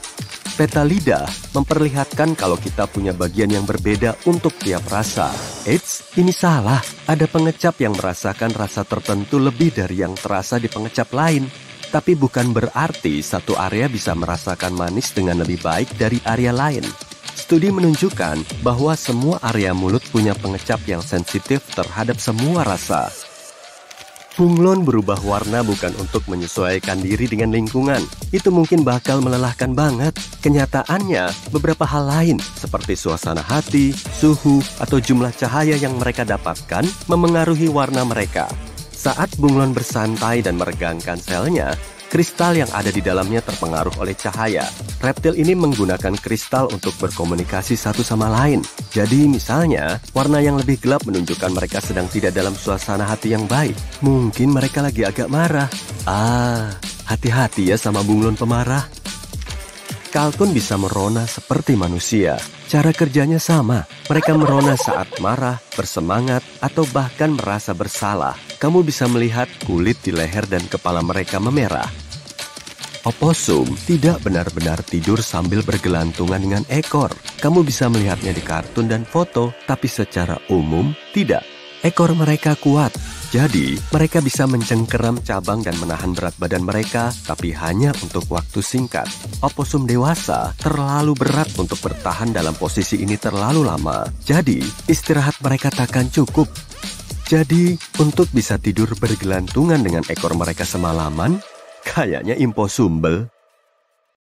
Peta lidah memperlihatkan kalau kita punya bagian yang berbeda untuk tiap rasa. Eits, ini salah. Ada pengecap yang merasakan rasa tertentu lebih dari yang terasa di pengecap lain. Tapi bukan berarti satu area bisa merasakan manis dengan lebih baik dari area lain. Studi menunjukkan bahwa semua area mulut punya pengecap yang sensitif terhadap semua rasa. Bunglon berubah warna bukan untuk menyesuaikan diri dengan lingkungan. Itu mungkin bakal melelahkan banget. Kenyataannya, beberapa hal lain seperti suasana hati, suhu, atau jumlah cahaya yang mereka dapatkan memengaruhi warna mereka. Saat bunglon bersantai dan meregangkan selnya, kristal yang ada di dalamnya terpengaruh oleh cahaya. Reptil ini menggunakan kristal untuk berkomunikasi satu sama lain. Jadi misalnya, warna yang lebih gelap menunjukkan mereka sedang tidak dalam suasana hati yang baik. Mungkin mereka lagi agak marah. Hati-hati ya sama bunglon pemarah. Kalkun bisa merona seperti manusia. Cara kerjanya sama. Mereka merona saat marah, bersemangat, atau bahkan merasa bersalah. Kamu bisa melihat kulit di leher dan kepala mereka memerah. Oposum tidak benar-benar tidur sambil bergelantungan dengan ekor. Kamu bisa melihatnya di kartun dan foto, tapi secara umum tidak. Ekor mereka kuat, jadi mereka bisa mencengkeram cabang dan menahan berat badan mereka, tapi hanya untuk waktu singkat. Oposum dewasa terlalu berat untuk bertahan dalam posisi ini terlalu lama, jadi istirahat mereka takkan cukup. Jadi, untuk bisa tidur bergelantungan dengan ekor mereka semalaman, kayaknya impossible.